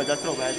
próbáld, próbáld.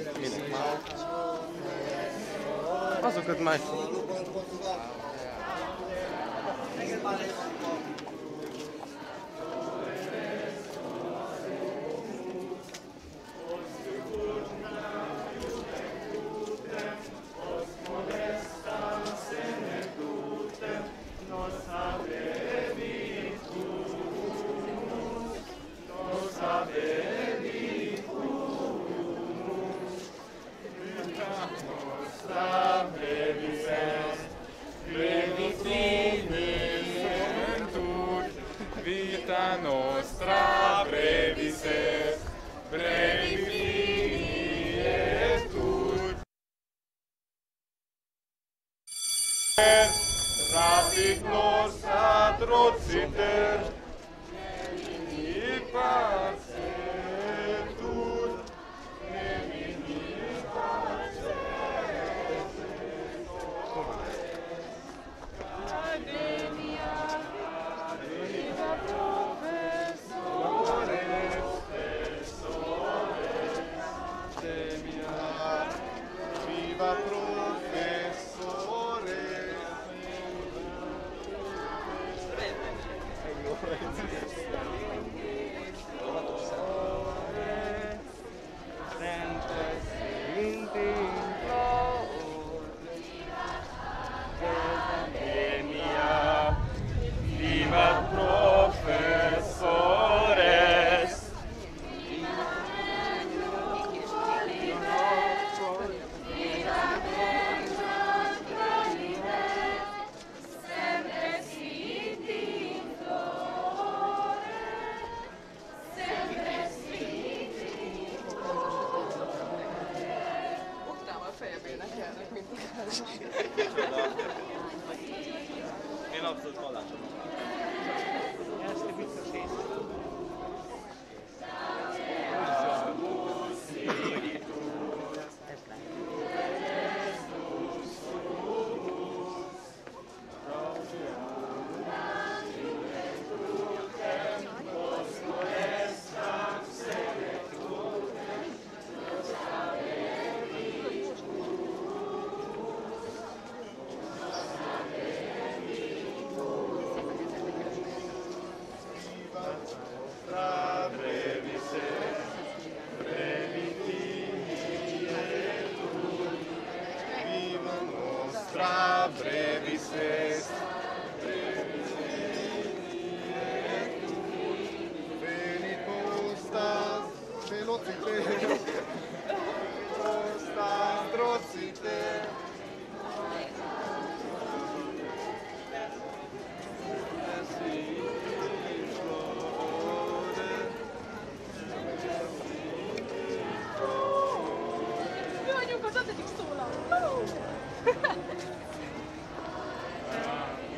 hogy minek már. Azokat már nostra brevis est, brevi fini est ut. Rapid nos atrociter, nemini pace ut, nemini pace Academia, viva professores, viva professores. Viva professores. Én abszolút vallásom. Brevis est, venit postas velociter, postas drociter. Mi vagyunk az ötödik szólal!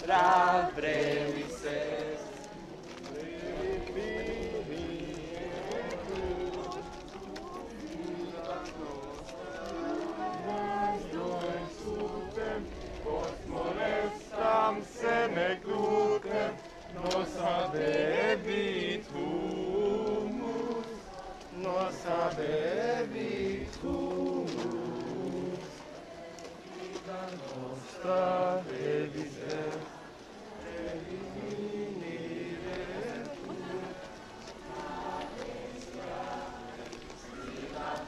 nostra brevis est. Molestam seneclutem, nos habebit humus, nos habebit humus. Vita nostra brevis est, finire tu. Vivat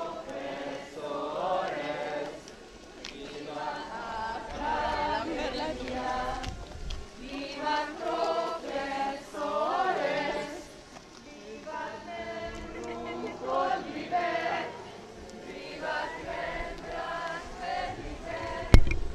professores, vivat Vivat professores, vivat membrum quod vivet, vivat membras vivet,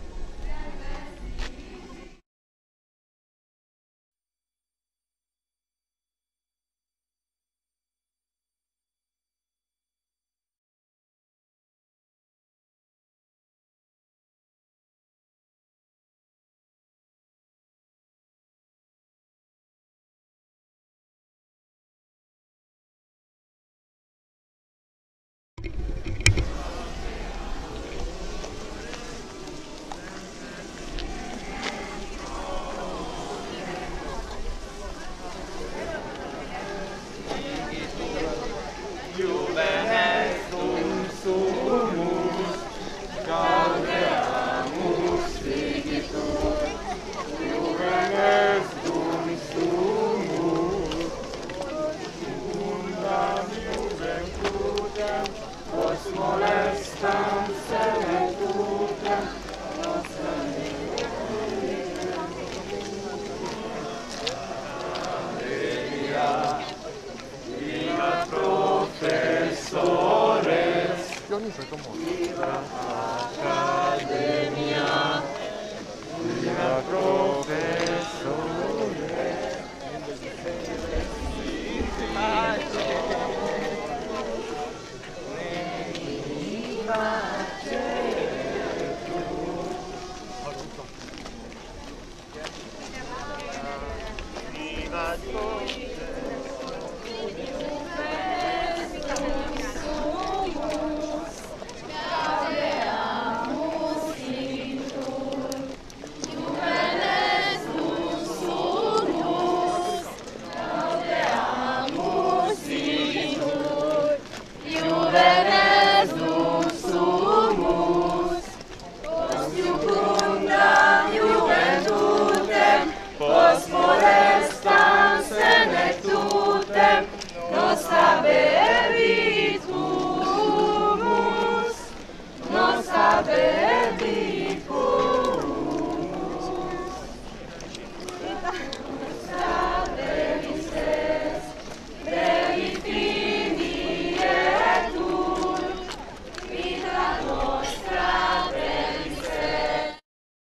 Juvenes dum sumus, gaudeamus vigitur. Juvenes dum sumus, secundam juventutem, post molestam senectutem, nostram vivat professores, vivat academia, vivat professores. Vivat Juvenes dum sumus, post jucundam juventutem, post molestam senectutem, nos habebit humus, nos habebit humus. Nostra brevis est, brevis finietur, vita nostra brevis est.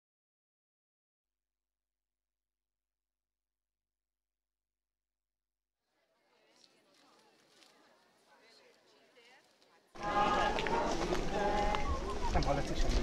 Nem hallatszik semmi.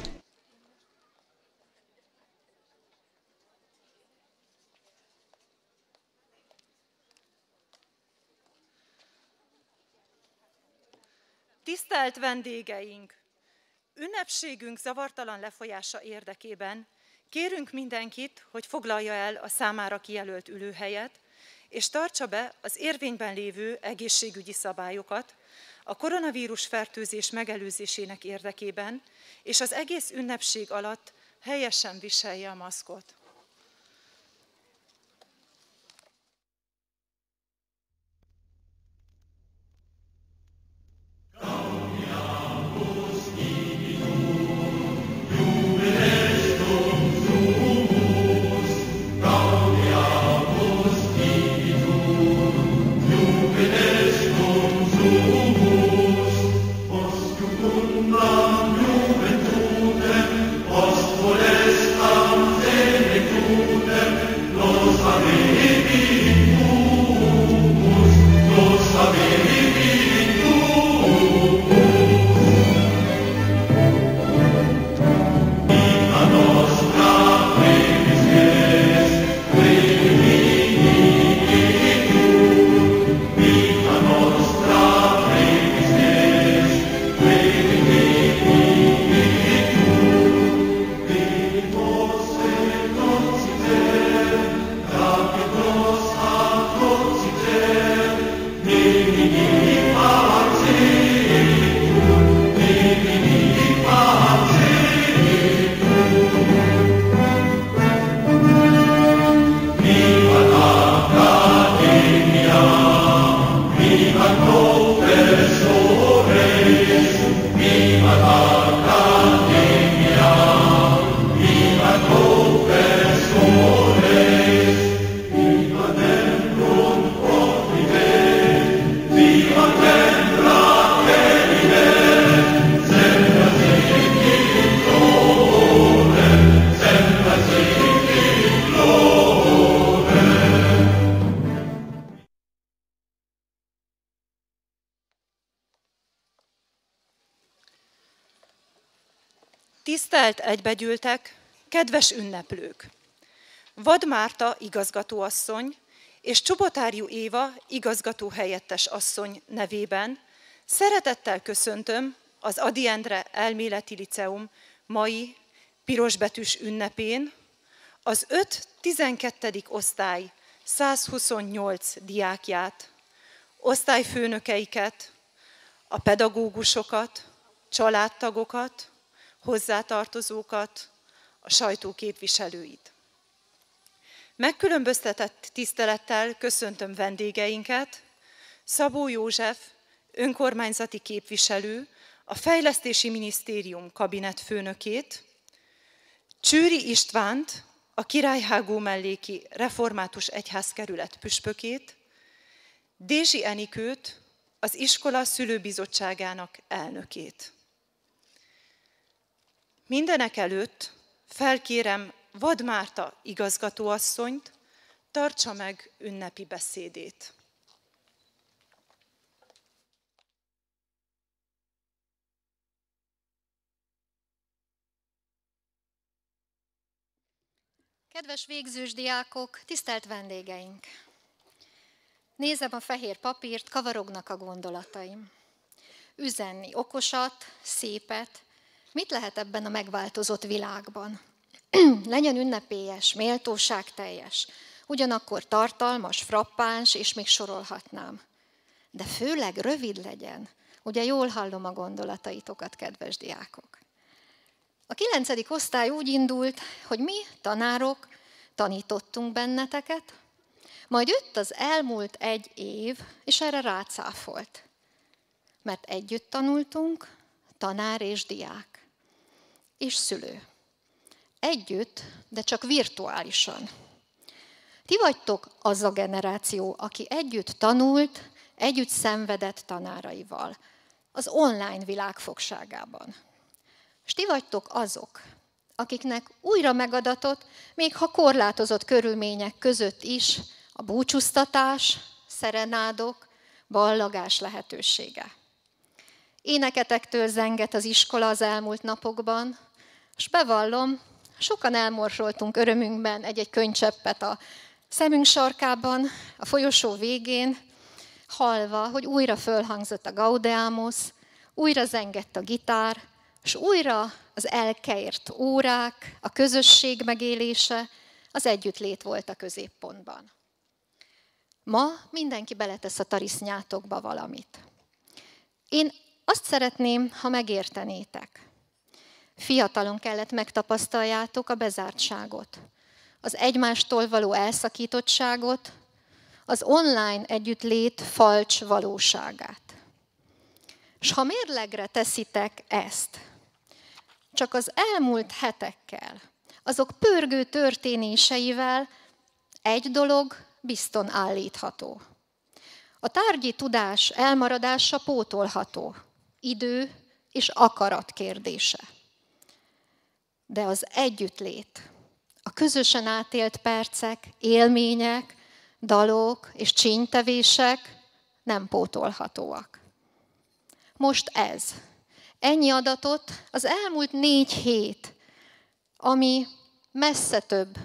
Tisztelt vendégeink! Ünnepségünk zavartalan lefolyása érdekében kérünk mindenkit, hogy foglalja el a számára kijelölt ülőhelyet, és tartsa be az érvényben lévő egészségügyi szabályokat a koronavírus fertőzés megelőzésének érdekében, és az egész ünnepség alatt helyesen viselje a maszkot. Post molestam senectutem, Tisztelt egybegyűltek, kedves ünneplők! Vad Márta igazgatóasszony és Csubotáriú Éva igazgatóhelyettes asszony nevében szeretettel köszöntöm az Ady Endre Elméleti Liceum mai pirosbetűs ünnepén az 5.-12. osztály 128 diákját, osztályfőnökeiket, a pedagógusokat, családtagokat, hozzátartozókat, a sajtó képviselőit. Megkülönböztetett tisztelettel köszöntöm vendégeinket, Szabó József, önkormányzati képviselő, a Fejlesztési Minisztérium kabinetfőnökét, Csőri Istvánt, a Királyhágó melléki református egyházkerület püspökét, Dézsi Enikőt, az iskola szülőbizottságának elnökét. Mindenekelőtt felkérem Vad Márta igazgatóasszonyt, tartsa meg ünnepi beszédét. Kedves végzős diákok, tisztelt vendégeink! Nézem a fehér papírt, kavarognak a gondolataim. Üzenni okosat, szépet, mit lehet ebben a megváltozott világban? Legyen ünnepélyes, méltóságteljes, ugyanakkor tartalmas, frappáns, és még sorolhatnám. De főleg rövid legyen. Ugye jól hallom a gondolataitokat, kedves diákok. A 9. osztály úgy indult, hogy mi, tanárok, tanítottunk benneteket, majd jött az elmúlt 1 év, és erre rácáfolt. Mert együtt tanultunk, tanár és diák, és szülő. Együtt, de csak virtuálisan. Ti vagytok az a generáció, aki együtt tanult, együtt szenvedett tanáraival, az online világ fogságában. És ti vagytok azok, akiknek újra megadatott, még ha korlátozott körülmények között is, a búcsúztatás, szerenádok, ballagás lehetősége. Éneketektől zengett az iskola az elmúlt napokban, és bevallom, sokan elmorsoltunk örömünkben egy-egy könycseppet a szemünk sarkában, a folyosó végén, hallva, hogy újra fölhangzott a Gaudeamus, újra zengett a gitár, és újra az elkeért órák, a közösség megélése, az együttlét volt a középpontban. Ma mindenki beletesz a tarisznyátokba valamit. Én azt szeretném, ha megértenétek. Fiatalon kellett megtapasztaljátok a bezártságot, az egymástól való elszakítottságot, az online együttlét falcs valóságát. És ha mérlegre teszitek ezt, csak az elmúlt hetekkel, azok pörgő történéseivel egy dolog bizton állítható. A tárgyi tudás elmaradása pótolható, idő és akarat kérdése. De az együttlét, a közösen átélt percek, élmények, dalok és csínytevések nem pótolhatóak. Most ez. Ennyi adatot az elmúlt 4 hét, ami messze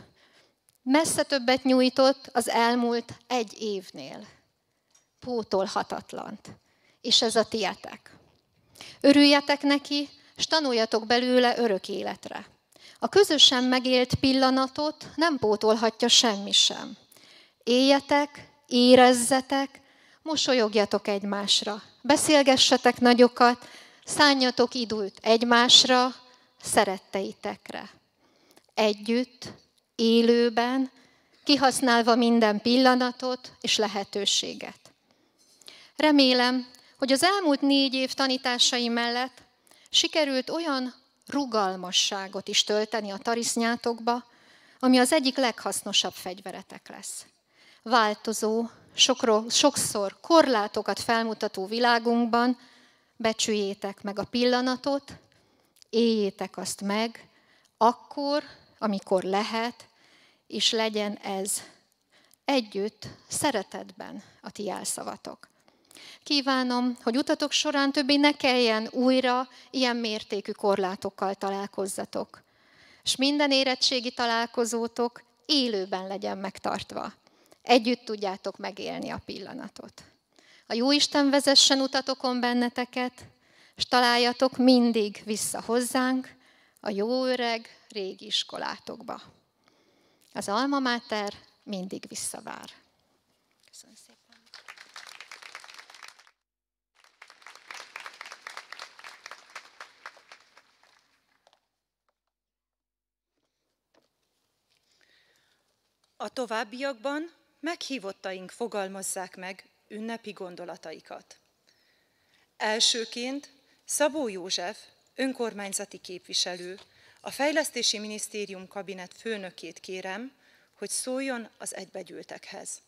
többet nyújtott az elmúlt 1 évnél. Pótolhatatlant. És ez a tietek. Örüljetek neki, és tanuljatok belőle örök életre. A közösen megélt pillanatot nem pótolhatja semmi sem. Éljetek, érezzetek, mosolyogjatok egymásra, beszélgessetek nagyokat, szánjatok időt egymásra, szeretteitekre. Együtt, élőben, kihasználva minden pillanatot és lehetőséget. Remélem, hogy az elmúlt 4 év tanításai mellett sikerült olyan rugalmasságot is tölteni a tarisznyátokba, ami az egyik leghasznosabb fegyveretek lesz. Változó, sokszor korlátokat felmutató világunkban becsüljétek meg a pillanatot, éljétek azt meg, akkor, amikor lehet, és legyen ez együtt, szeretetben a ti jelszavatok. Kívánom, hogy utatok során többé ne kelljen újra ilyen mértékű korlátokkal találkozzatok, és minden érettségi találkozótok élőben legyen megtartva. Együtt tudjátok megélni a pillanatot. A Jóisten vezessen utatokon benneteket, és találjatok mindig vissza hozzánk, a jó öreg régi iskolátokba. Az Alma Mater mindig visszavár. Köszönöm szépen. A továbbiakban meghívottaink fogalmazzák meg ünnepi gondolataikat. Elsőként Szabó József, önkormányzati képviselő, a Fejlesztési Minisztérium kabinet főnökét kérem, hogy szóljon az egybegyűltekhez.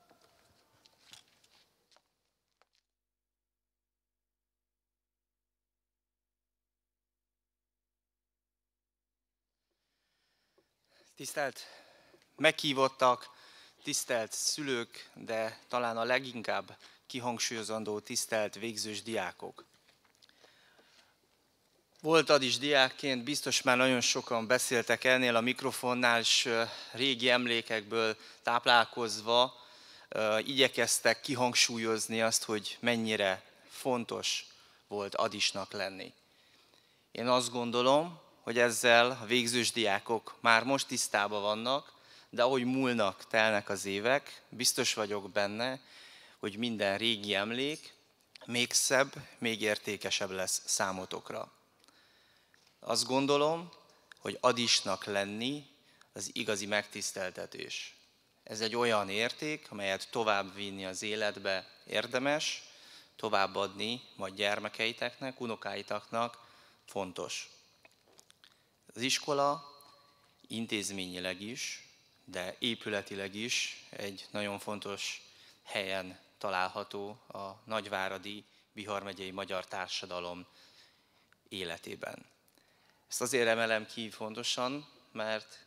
Tisztelt meghívottak, tisztelt szülők, de talán a leginkább kihangsúlyozandó tisztelt végzős diákok. Voltad is diákként, biztos már nagyon sokan beszéltek ennél a mikrofonnál, és régi emlékekből táplálkozva igyekeztek kihangsúlyozni azt, hogy mennyire fontos volt adisnak lenni. Én azt gondolom, hogy ezzel a végzős diákok már most tisztában vannak, de ahogy múlnak, telnek az évek, biztos vagyok benne, hogy minden régi emlék még szebb, még értékesebb lesz számotokra. Azt gondolom, hogy adisnak lenni az igazi megtiszteltetés. Ez egy olyan érték, amelyet továbbvinni az életbe érdemes, továbbadni majd gyermekeiteknek, unokáitaknak fontos. Az iskola intézményileg is, de épületileg is egy nagyon fontos helyen található a nagyváradi Bihar megyei magyar társadalom életében. Ezt azért emelem ki fontosan, mert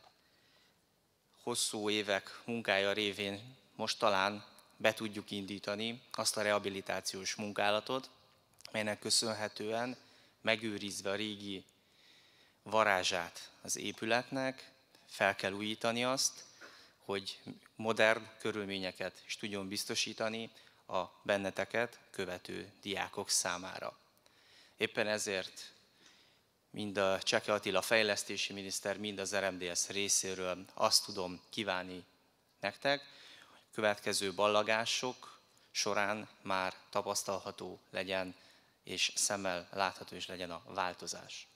hosszú évek munkája révén most talán be tudjuk indítani azt a rehabilitációs munkálatot, melynek köszönhetően megőrizve a régi varázsát az épületnek, fel kell újítani azt, hogy modern körülményeket is tudjon biztosítani a benneteket követő diákok számára. Éppen ezért mind a Cseke Attila fejlesztési miniszter, mind az RMDSZ részéről azt tudom kívánni nektek, hogy a következő ballagások során már tapasztalható legyen, és szemmel látható is legyen a változás.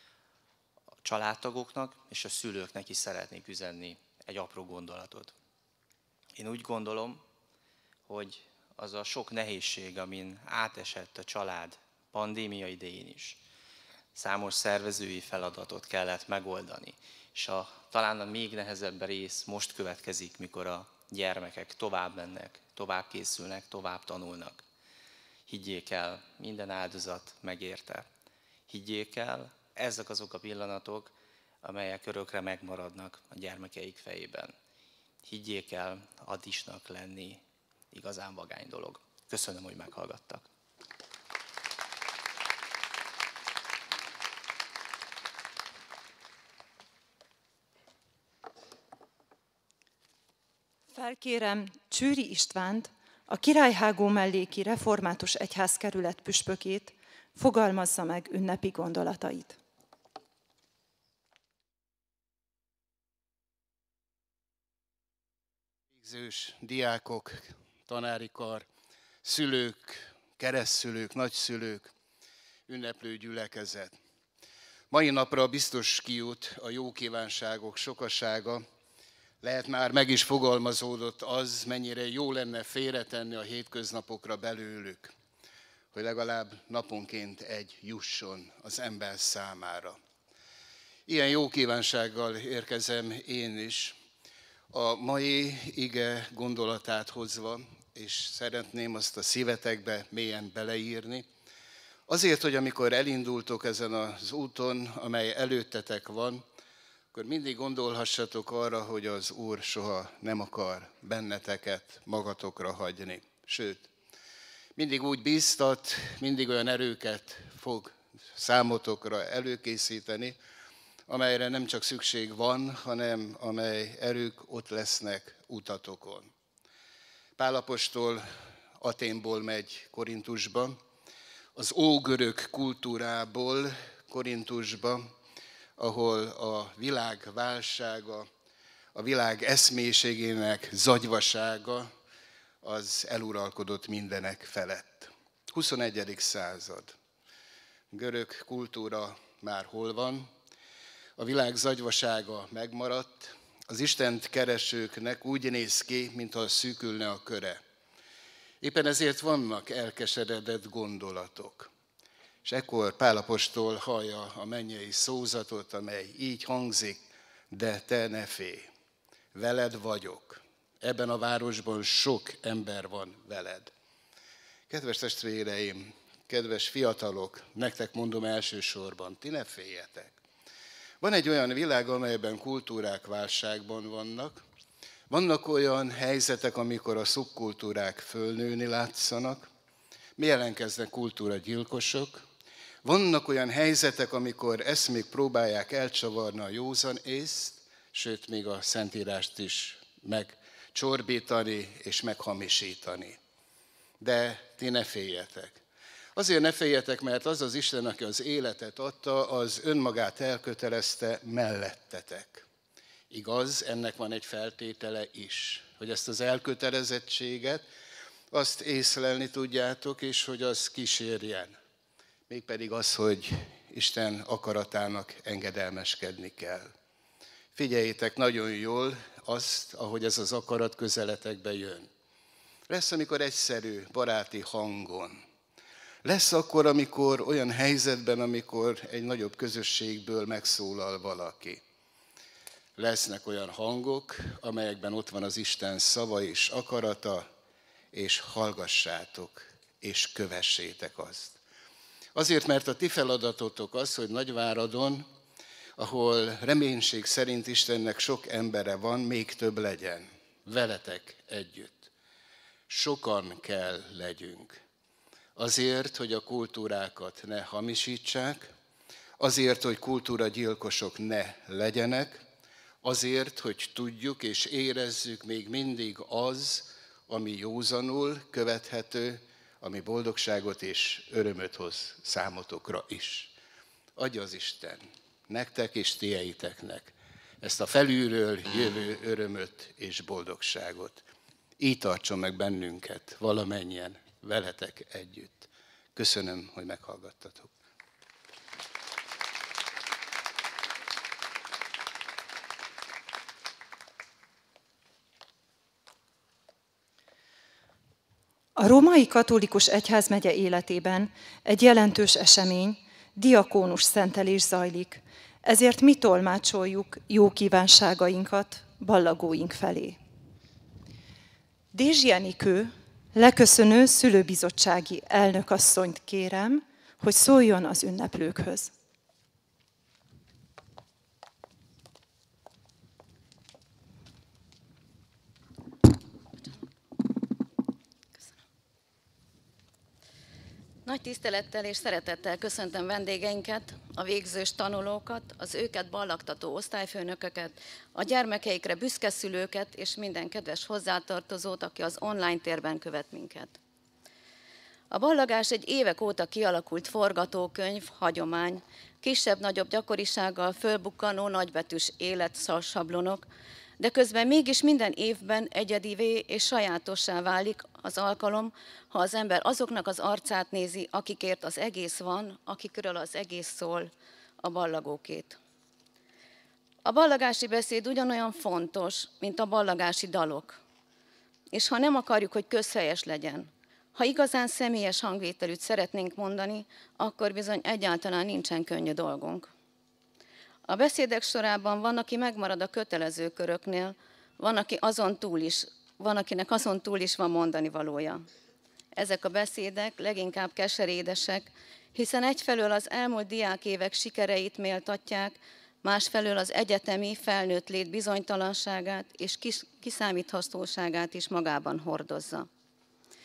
A családtagoknak és a szülőknek is szeretnék üzenni egy apró gondolatot. Én úgy gondolom, hogy az a sok nehézség, amin átesett a család pandémia idején is, számos szervezői feladatot kellett megoldani, és talán a még nehezebb rész most következik, mikor a gyermekek tovább mennek, tovább készülnek, tovább tanulnak. Higgyék el, minden áldozat megérte. Higgyék el, ezek azok a pillanatok, amelyek örökre megmaradnak a gyermekeik fejében. Higgyék el, adisnak lenni igazán vagány dolog. Köszönöm, hogy meghallgattak. Felkérem Csőri Istvánt, a Királyhágó melléki református egyházkerület püspökét, fogalmazza meg ünnepi gondolatait. Végzős diákok, tanári kar, szülők, keresztszülők, nagyszülők, ünneplő gyülekezet. Mai napra biztos kijut a jó kívánságok sokasága, lehet már meg is fogalmazódott az, mennyire jó lenne félretenni a hétköznapokra belőlük, hogy legalább naponként egy jusson az ember számára. Ilyen jó kívánsággal érkezem én is, a mai ige gondolatát hozva, és szeretném azt a szívetekbe mélyen beleírni. Azért, hogy amikor elindultok ezen az úton, amely előttetek van, akkor mindig gondolhassatok arra, hogy az Úr soha nem akar benneteket magatokra hagyni. Sőt, mindig úgy bíztat, mindig olyan erőket fog számotokra előkészíteni, amelyre nem csak szükség van, hanem amely erők ott lesznek utatokon. Pál apostol Athénból megy Korintusba, az ógörög kultúrából Korintusba, ahol a világ válsága, a világ eszmélységének zagyvasága az eluralkodott mindenek felett. 21. század. Görög kultúra már hol van? A világ zagyvasága megmaradt, az Istent keresőknek úgy néz ki, mintha szűkülne a köre. Éppen ezért vannak elkeseredett gondolatok. És ekkor Pál apostol hallja a mennyei szózatot, amely így hangzik, de te ne félj, veled vagyok. Ebben a városban sok ember van veled. Kedves testvéreim, kedves fiatalok, nektek mondom elsősorban, ti ne féljetek. Van egy olyan világ, amelyben kultúrák válságban vannak. Vannak olyan helyzetek, amikor a szubkultúrák fölnőni látszanak. Mi ellenkeznek kultúragyilkosok. Vannak olyan helyzetek, amikor eszmék próbálják elcsavarni a józan észt, sőt, még a Szentírást is megcsorbítani és meghamisítani. De ti ne féljetek. Azért ne féljetek, mert az az Isten, aki az életet adta, az önmagát elkötelezte mellettetek. Igaz, ennek van egy feltétele is, hogy ezt az elkötelezettséget, azt észlelni tudjátok, és hogy az kísérjen. Mégpedig az, hogy Isten akaratának engedelmeskedni kell. Figyeljétek nagyon jól azt, ahogy ez az akarat közeletekbe jön. Lesz, amikor egyszerű, baráti hangon. Lesz akkor, amikor olyan helyzetben, amikor egy nagyobb közösségből megszólal valaki. Lesznek olyan hangok, amelyekben ott van az Isten szava és akarata, és hallgassátok, és kövessétek azt. Azért, mert a ti feladatotok az, hogy Nagyváradon, ahol reménység szerint Istennek sok embere van, még több legyen. Veletek együtt. Sokan kell legyünk. Azért, hogy a kultúrákat ne hamisítsák, azért, hogy kultúragyilkosok ne legyenek, azért, hogy tudjuk és érezzük még mindig az, ami józanul követhető, ami boldogságot és örömöt hoz számotokra is. Adja az Isten nektek és tieiteknek ezt a felülről jövő örömöt és boldogságot. Így tartson meg bennünket valamennyien veletek együtt. Köszönöm, hogy meghallgattatok. A római katolikus egyházmegye életében egy jelentős esemény, diakónus szentelés zajlik, ezért mi tolmácsoljuk jó kívánságainkat ballagóink felé. Dézsi Enikő, leköszönő szülőbizottsági elnökasszonyt kérem, hogy szóljon az ünneplőkhöz. Nagy tisztelettel és szeretettel köszöntöm vendégeinket, a végzős tanulókat, az őket ballagtató osztályfőnököket, a gyermekeikre büszke szülőket és minden kedves hozzátartozót, aki az online térben követ minket. A ballagás egy évek óta kialakult forgatókönyv, hagyomány, kisebb-nagyobb gyakorisággal fölbukkanó nagybetűs életsablonok, de közben mégis minden évben egyedivé és sajátossá válik az alkalom, ha az ember azoknak az arcát nézi, akikért az egész van, akikről az egész szól, a ballagókét. A ballagási beszéd ugyanolyan fontos, mint a ballagási dalok. És ha nem akarjuk, hogy közhelyes legyen, ha igazán személyes hangvételűt szeretnénk mondani, akkor bizony egyáltalán nincsen könnyű dolgunk. A beszédek sorában van, aki megmarad a kötelező köröknél, van, akinek azon túl is van mondani valója. Ezek a beszédek leginkább keserédesek, hiszen egyfelől az elmúlt diákévek sikereit méltatják, másfelől az egyetemi felnőtt lét bizonytalanságát és kiszámíthatóságát is magában hordozza.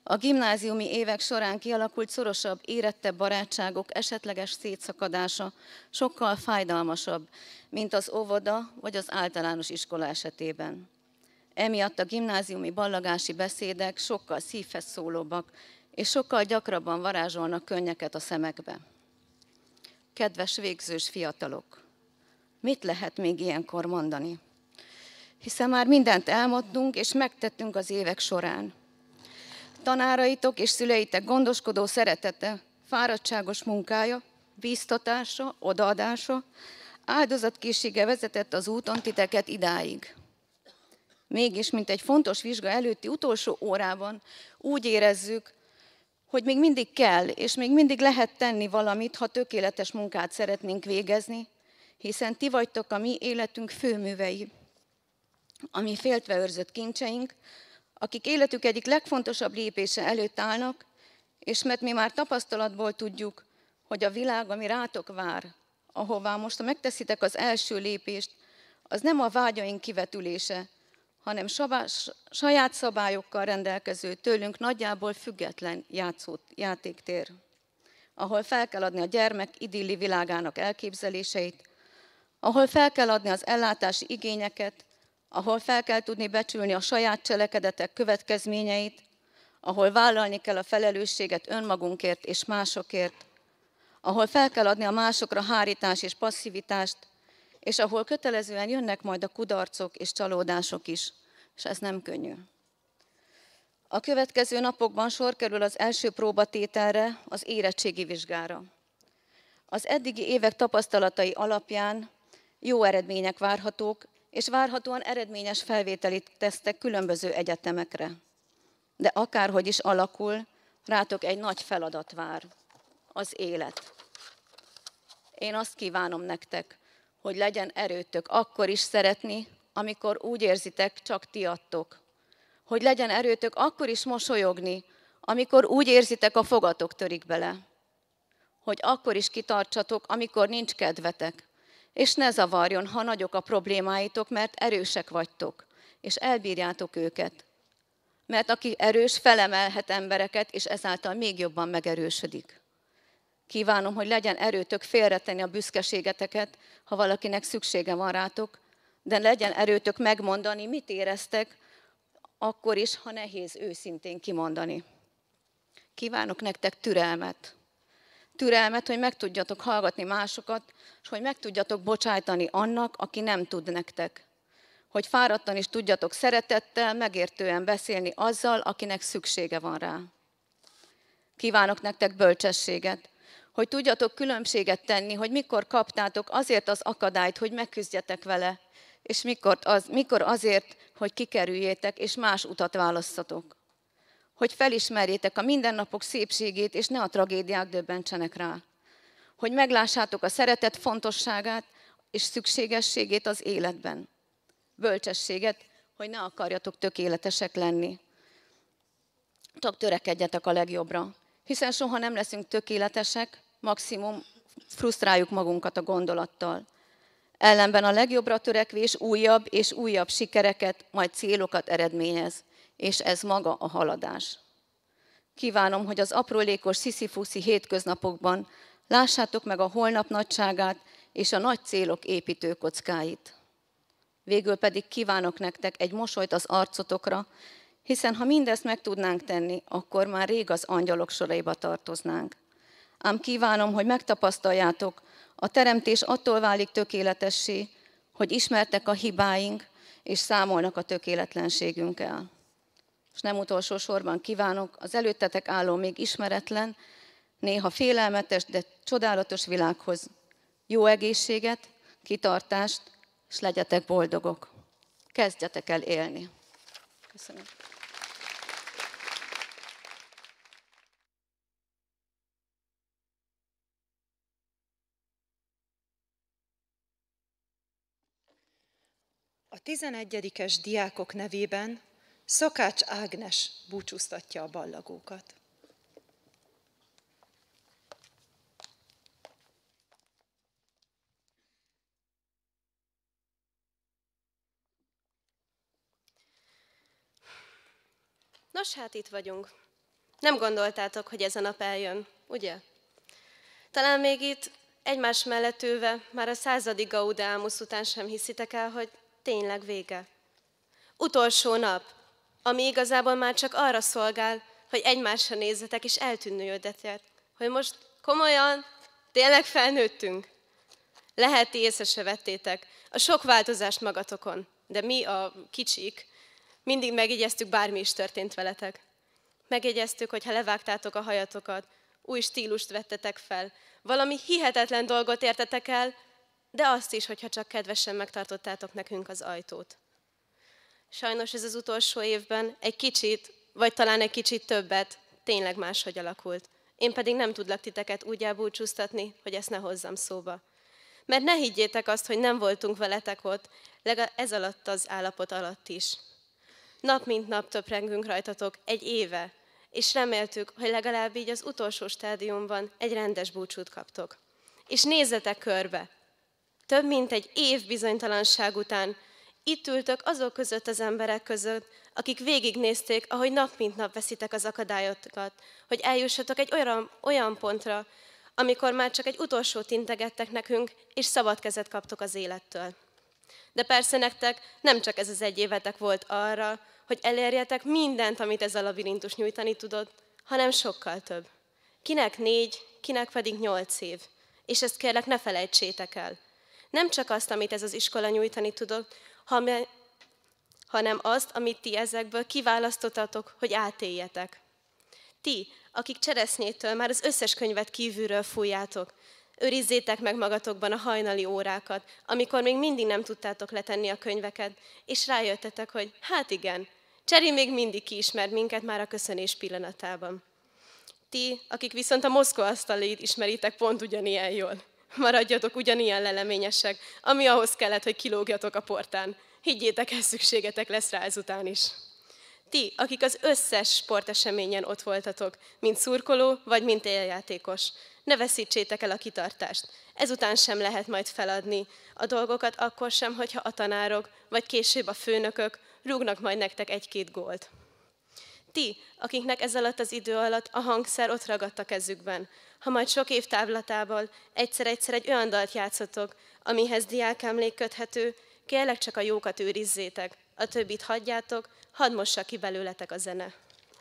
A gimnáziumi évek során kialakult szorosabb, érettebb barátságok esetleges szétszakadása sokkal fájdalmasabb, mint az óvoda vagy az általános iskola esetében. Emiatt a gimnáziumi ballagási beszédek sokkal szívhez szólóbbak, és sokkal gyakrabban varázsolnak könnyeket a szemekbe. Kedves végzős fiatalok, mit lehet még ilyenkor mondani? Hiszen már mindent elmondtunk és megtettünk az évek során. Tanáraitok és szüleitek gondoskodó szeretete, fáradtságos munkája, bíztatása, odaadása, áldozatkészsége vezetett az úton titeket idáig. Mégis, mint egy fontos vizsga előtti utolsó órában úgy érezzük, hogy még mindig kell, és még mindig lehet tenni valamit, ha tökéletes munkát szeretnénk végezni, hiszen ti vagytok a mi életünk főművei, a mi féltve őrzött kincseink, akik életük egyik legfontosabb lépése előtt állnak, és mert mi már tapasztalatból tudjuk, hogy a világ, ami rátok vár, ahová most megteszitek az első lépést, az nem a vágyaink kivetülése, hanem saját szabályokkal rendelkező, tőlünk nagyjából független játéktér, ahol fel kell adni a gyermek idilli világának elképzeléseit, ahol fel kell adni az ellátási igényeket, ahol fel kell tudni becsülni a saját cselekedetek következményeit, ahol vállalni kell a felelősséget önmagunkért és másokért, ahol fel kell adni a másokra hárítás és passzivitást, és ahol kötelezően jönnek majd a kudarcok és csalódások is, és ez nem könnyű. A következő napokban sor kerül az első próbatételre, az érettségi vizsgára. Az eddigi évek tapasztalatai alapján jó eredmények várhatók, és várhatóan eredményes felvételi tesztek különböző egyetemekre. De akárhogy is alakul, rátok egy nagy feladat vár, az élet. Én azt kívánom nektek, hogy legyen erőtök akkor is szeretni, amikor úgy érzitek, csak ti adtok. Hogy legyen erőtök akkor is mosolyogni, amikor úgy érzitek, a fogatok törik bele. Hogy akkor is kitartsatok, amikor nincs kedvetek. És ne zavarjon, ha nagyok a problémáitok, mert erősek vagytok, és elbírjátok őket. Mert aki erős, felemelhet embereket, és ezáltal még jobban megerősödik. Kívánom, hogy legyen erőtök félretenni a büszkeségeteket, ha valakinek szüksége van rátok, de legyen erőtök megmondani, mit éreztek, akkor is, ha nehéz őszintén kimondani. Kívánok nektek türelmet. Türelmet, hogy meg tudjatok hallgatni másokat, és hogy meg tudjatok bocsájtani annak, aki nem tud nektek. Hogy fáradtan is tudjatok szeretettel, megértően beszélni azzal, akinek szüksége van rá. Kívánok nektek bölcsességet, hogy tudjatok különbséget tenni, hogy mikor kaptátok azért az akadályt, hogy megküzdjetek vele, és mikor azért, hogy kikerüljétek, és más utat válasszatok. Hogy felismerjétek a mindennapok szépségét, és ne a tragédiák döbbentsenek rá. Hogy meglássátok a szeretet fontosságát és szükségességét az életben. Bölcsességet, hogy ne akarjatok tökéletesek lenni. Csak törekedjetek a legjobbra, hiszen soha nem leszünk tökéletesek, maximum frusztráljuk magunkat a gondolattal. Ellenben a legjobbra törekvés újabb és újabb sikereket, majd célokat eredményez, és ez maga a haladás. Kívánom, hogy az aprólékos sziszifuszi hétköznapokban lássátok meg a holnap nagyságát és a nagy célok építőkockáit. Végül pedig kívánok nektek egy mosolyt az arcotokra, hiszen ha mindezt meg tudnánk tenni, akkor már rég az angyalok soraiba tartoznánk. Ám kívánom, hogy megtapasztaljátok, a teremtés attól válik tökéletessé, hogy ismertek a hibáink, és számolnak a tökéletlenségünkkel. És nem utolsó sorban kívánok az előttetek álló még ismeretlen, néha félelmetes, de csodálatos világhoz jó egészséget, kitartást, és legyetek boldogok. Kezdjetek el élni. Köszönöm. A 11-es diákok nevében Szakács Ágnes búcsúztatja a ballagókat. Nos, hát itt vagyunk. Nem gondoltátok, hogy ez a nap eljön, ugye? Talán még itt egymás mellett ülve már a 100. Gaudeamus után sem hiszitek el, hogy tényleg vége. Utolsó nap, ami igazából már csak arra szolgál, hogy egymásra nézzetek és eltűnődjetek, hogy most komolyan, tényleg felnőttünk. Lehet, ti észre se vettétek a sok változást magatokon, de mi a kicsik mindig megjegyeztük, bármi is történt veletek. Megjegyeztük, hogy ha levágtátok a hajatokat, új stílust vettetek fel, valami hihetetlen dolgot értetek el, de azt is, hogyha csak kedvesen megtartottátok nekünk az ajtót. Sajnos ez az utolsó évben egy kicsit, vagy talán egy kicsit többet tényleg máshogy alakult. Én pedig nem tudlak titeket úgy elbúcsúztatni, hogy ezt ne hozzam szóba. Mert ne higgyétek azt, hogy nem voltunk veletek ott, legalább ez alatt az állapot alatt is. Nap mint nap töprengünk rajtatok egy éve, és reméltük, hogy legalább így az utolsó stádiumban egy rendes búcsút kaptok. És nézzetek körbe! Több mint egy év bizonytalanság után itt ültök azok között az emberek között, akik végignézték, ahogy nap mint nap veszitek az akadályokat, hogy eljussatok egy olyan pontra, amikor már csak egy utolsót integettek nekünk, és szabad kezet kaptok az élettől. De persze nektek nem csak ez az egy évetek volt arra, hogy elérjetek mindent, amit ez a labirintus nyújtani tudott, hanem sokkal több. Kinek 4, kinek pedig 8 év. És ezt kérlek, ne felejtsétek el. Nem csak azt, amit ez az iskola nyújtani tudott, hanem azt, amit ti ezekből kiválasztottatok, hogy átéljetek. Ti, akik cseresznyétől már az összes könyvet kívülről fújjátok, őrizzétek meg magatokban a hajnali órákat, amikor még mindig nem tudtátok letenni a könyveket, és rájöttetek, hogy hát igen, Cseri még mindig kiismer minket már a köszönés pillanatában. Ti, akik viszont a Moszkva asztalét ismeritek pont ugyanilyen jól, maradjatok ugyanilyen leleményesek, ami ahhoz kellett, hogy kilógjatok a portán. Higgyétek el, szükségetek lesz rá ezután is. Ti, akik az összes sporteseményen ott voltatok, mint szurkoló vagy mint éljátékos, ne veszítsétek el a kitartást. Ezután sem lehet majd feladni a dolgokat, akkor sem, hogyha a tanárok vagy később a főnökök rúgnak majd nektek 1-2 gólt. Ti, akiknek ez alatt az idő alatt a hangszer ott ragadt a kezükben, ha majd sok év távlatából egyszer-egyszer egy olyan dalt játszotok, amihez diákemlék köthető, kérlek csak a jókat őrizzétek, a többit hagyjátok, hadd mossa ki belőletek a zene.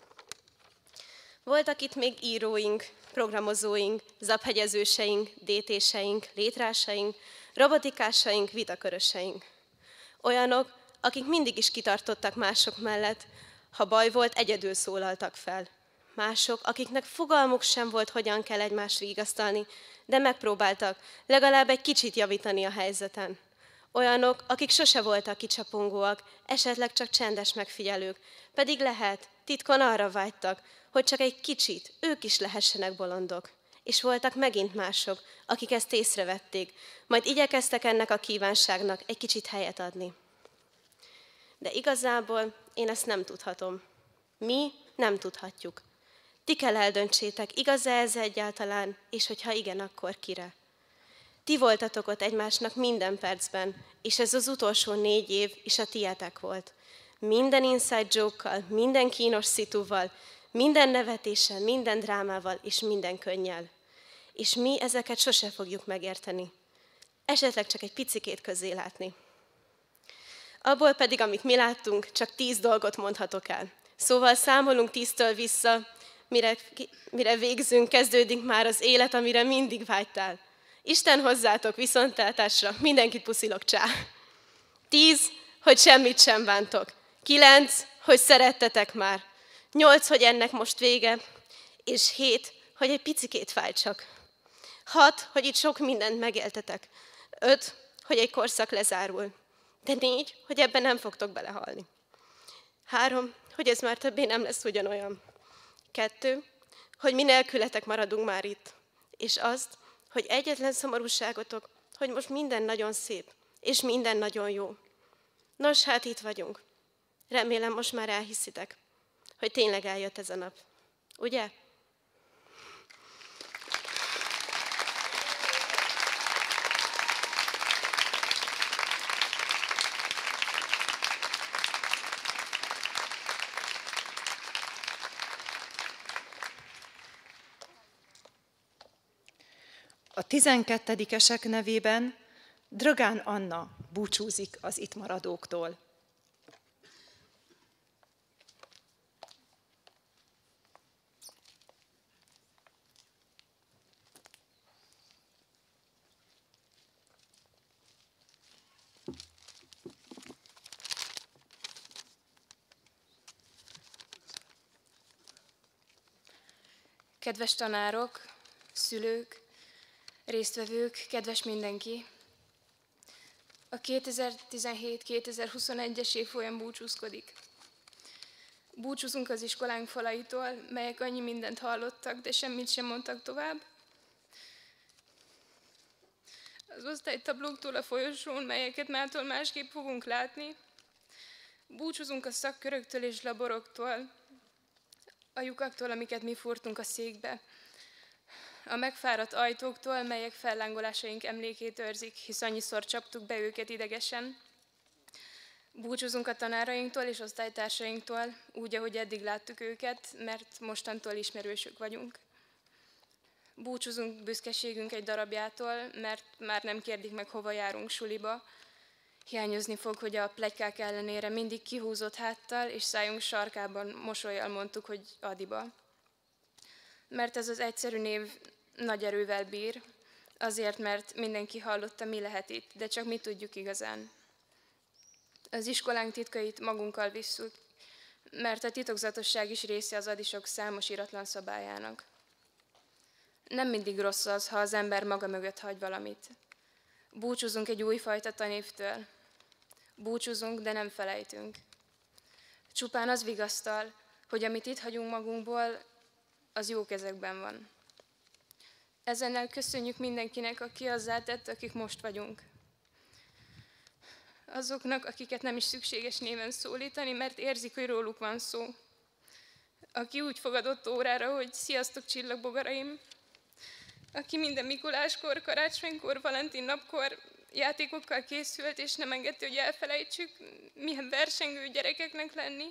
Voltak itt még íróink, programozóink, zaphegyezőseink, DT-seink, létrásaink, robotikásaink, vitaköröseink. Olyanok, akik mindig is kitartottak mások mellett, ha baj volt, egyedül szólaltak fel. Mások, akiknek fogalmuk sem volt, hogyan kell egymást vigasztalni, de megpróbáltak legalább egy kicsit javítani a helyzeten. Olyanok, akik sose voltak kicsapongóak, esetleg csak csendes megfigyelők, pedig lehet, titkon arra vágytak, hogy csak egy kicsit, ők is lehessenek bolondok. És voltak megint mások, akik ezt észrevették, majd igyekeztek ennek a kívánságnak egy kicsit helyet adni. De igazából én ezt nem tudhatom. Mi nem tudhatjuk. Ti kell eldöntsétek, igaz-e ez egyáltalán, és hogyha igen, akkor kire. Ti voltatok ott egymásnak minden percben, és ez az utolsó 4 év is a tietek volt. Minden inside joke-kal, minden kínos szituval, minden nevetéssel, minden drámával és minden könnyel. És mi ezeket sose fogjuk megérteni. Esetleg csak egy picikét közé látni. Abból pedig, amit mi láttunk, csak 10 dolgot mondhatok el. Szóval számolunk 10-től vissza, mire végzünk, kezdődik már az élet, amire mindig vágytál. Isten hozzátok viszontlátásra, mindenkit puszilok, csá! 10, hogy semmit sem bántok. 9, hogy szerettetek már. 8, hogy ennek most vége. És 7, hogy egy picikét fáj csak. 6, hogy itt sok mindent megéltetek. 5, hogy egy korszak lezárul. De 4, hogy ebben nem fogtok belehalni. 3, hogy ez már többé nem lesz ugyanolyan. 2, hogy mi nélkületek maradunk már itt. És azt, hogy egyetlen szomorúságotok, hogy most minden nagyon szép, és minden nagyon jó. Nos, hát itt vagyunk. Remélem most már elhiszitek, hogy tényleg eljött ez a nap. Ugye? a 12-esek nevében Dragán Anna búcsúzik az itt maradóktól. Kedves tanárok, szülők, résztvevők, kedves mindenki! A 2017-2021-es évfolyam búcsúzkodik. Búcsúzunk az iskolánk falaitól, melyek annyi mindent hallottak, de semmit sem mondtak tovább. Az osztálytablóktól a folyosón, melyeket mától másképp fogunk látni. Búcsúzunk a szakköröktől és laboroktól, a lyukaktól, amiket mi fúrtunk a székbe, a megfáradt ajtóktól, melyek fellángolásaink emlékét őrzik, hisz annyiszor csaptuk be őket idegesen. Búcsúzunk a tanárainktól és osztálytársainktól, úgy, ahogy eddig láttuk őket, mert mostantól ismerősök vagyunk. Búcsúzunk büszkeségünk egy darabjától, mert már nem kérdik meg, hova járunk suliba. Hiányozni fog, hogy a pletykák ellenére mindig kihúzott háttal és szájunk sarkában mosollyal mondtuk, hogy Adiba. Mert ez az egyszerű név nagy erővel bír, azért, mert mindenki hallotta, mi lehet itt, de csak mi tudjuk igazán. Az iskolánk titkait magunkkal visszük, mert a titokzatosság is része az adisok számos iratlan szabályának. Nem mindig rossz az, ha az ember maga mögött hagy valamit. Búcsúzunk egy újfajta tanévtől. Búcsúzunk, de nem felejtünk. Csupán az vigasztal, hogy amit itt hagyunk magunkból, az jó kezekben van. Ezennel köszönjük mindenkinek, aki azzá tett, akik most vagyunk. Azoknak, akiket nem is szükséges néven szólítani, mert érzik, hogy róluk van szó. Aki úgy fogadott órára, hogy sziasztok csillagbogaraim. Aki minden Mikuláskor, karácsonykor, Valentin napkor játékokkal készült, és nem engedte, hogy elfelejtsük, milyen versengő gyerekeknek lenni.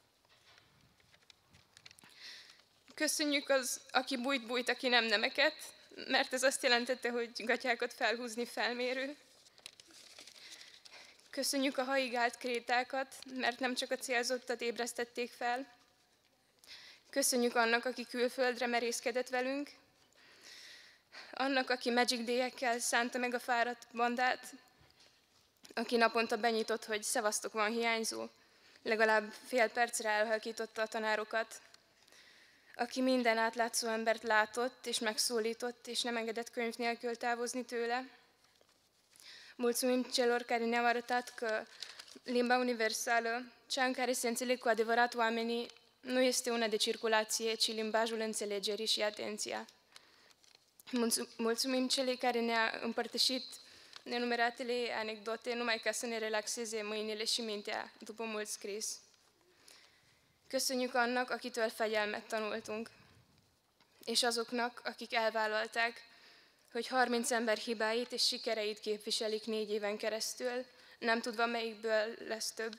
Köszönjük az, aki bújt, aki nem nemeket, mert ez azt jelentette, hogy gatyákat felhúzni felmérő. Köszönjük a haigált krétákat, mert nem csak a célzottat ébresztették fel. Köszönjük annak, aki külföldre merészkedett velünk, annak, aki Magic Day-ekkel szánta meg a fáradt bandát, aki naponta benyitott, hogy szevasztok, van hiányzó, legalább fél percre elhalkította a tanárokat, aki minden átlátszó embert látott és megszólított, és nem engedett könyv nélkül távozni tőle. Mulțumim celor care ne-au arătat că limba universală, cea în care se înțeleg cu adevărat oamenii, nu este una de circulație, ci limbajul înțelegerii și atenția. Mulțumim celei care ne-a împărtășit nenumeratele anecdote numai ca să ne relaxeze mâinile și mintea după mult scris. Köszönjük annak, akitől fegyelmet tanultunk, és azoknak, akik elvállalták, hogy 30 ember hibáit és sikereit képviselik 4 éven keresztül, nem tudva, melyikből lesz több.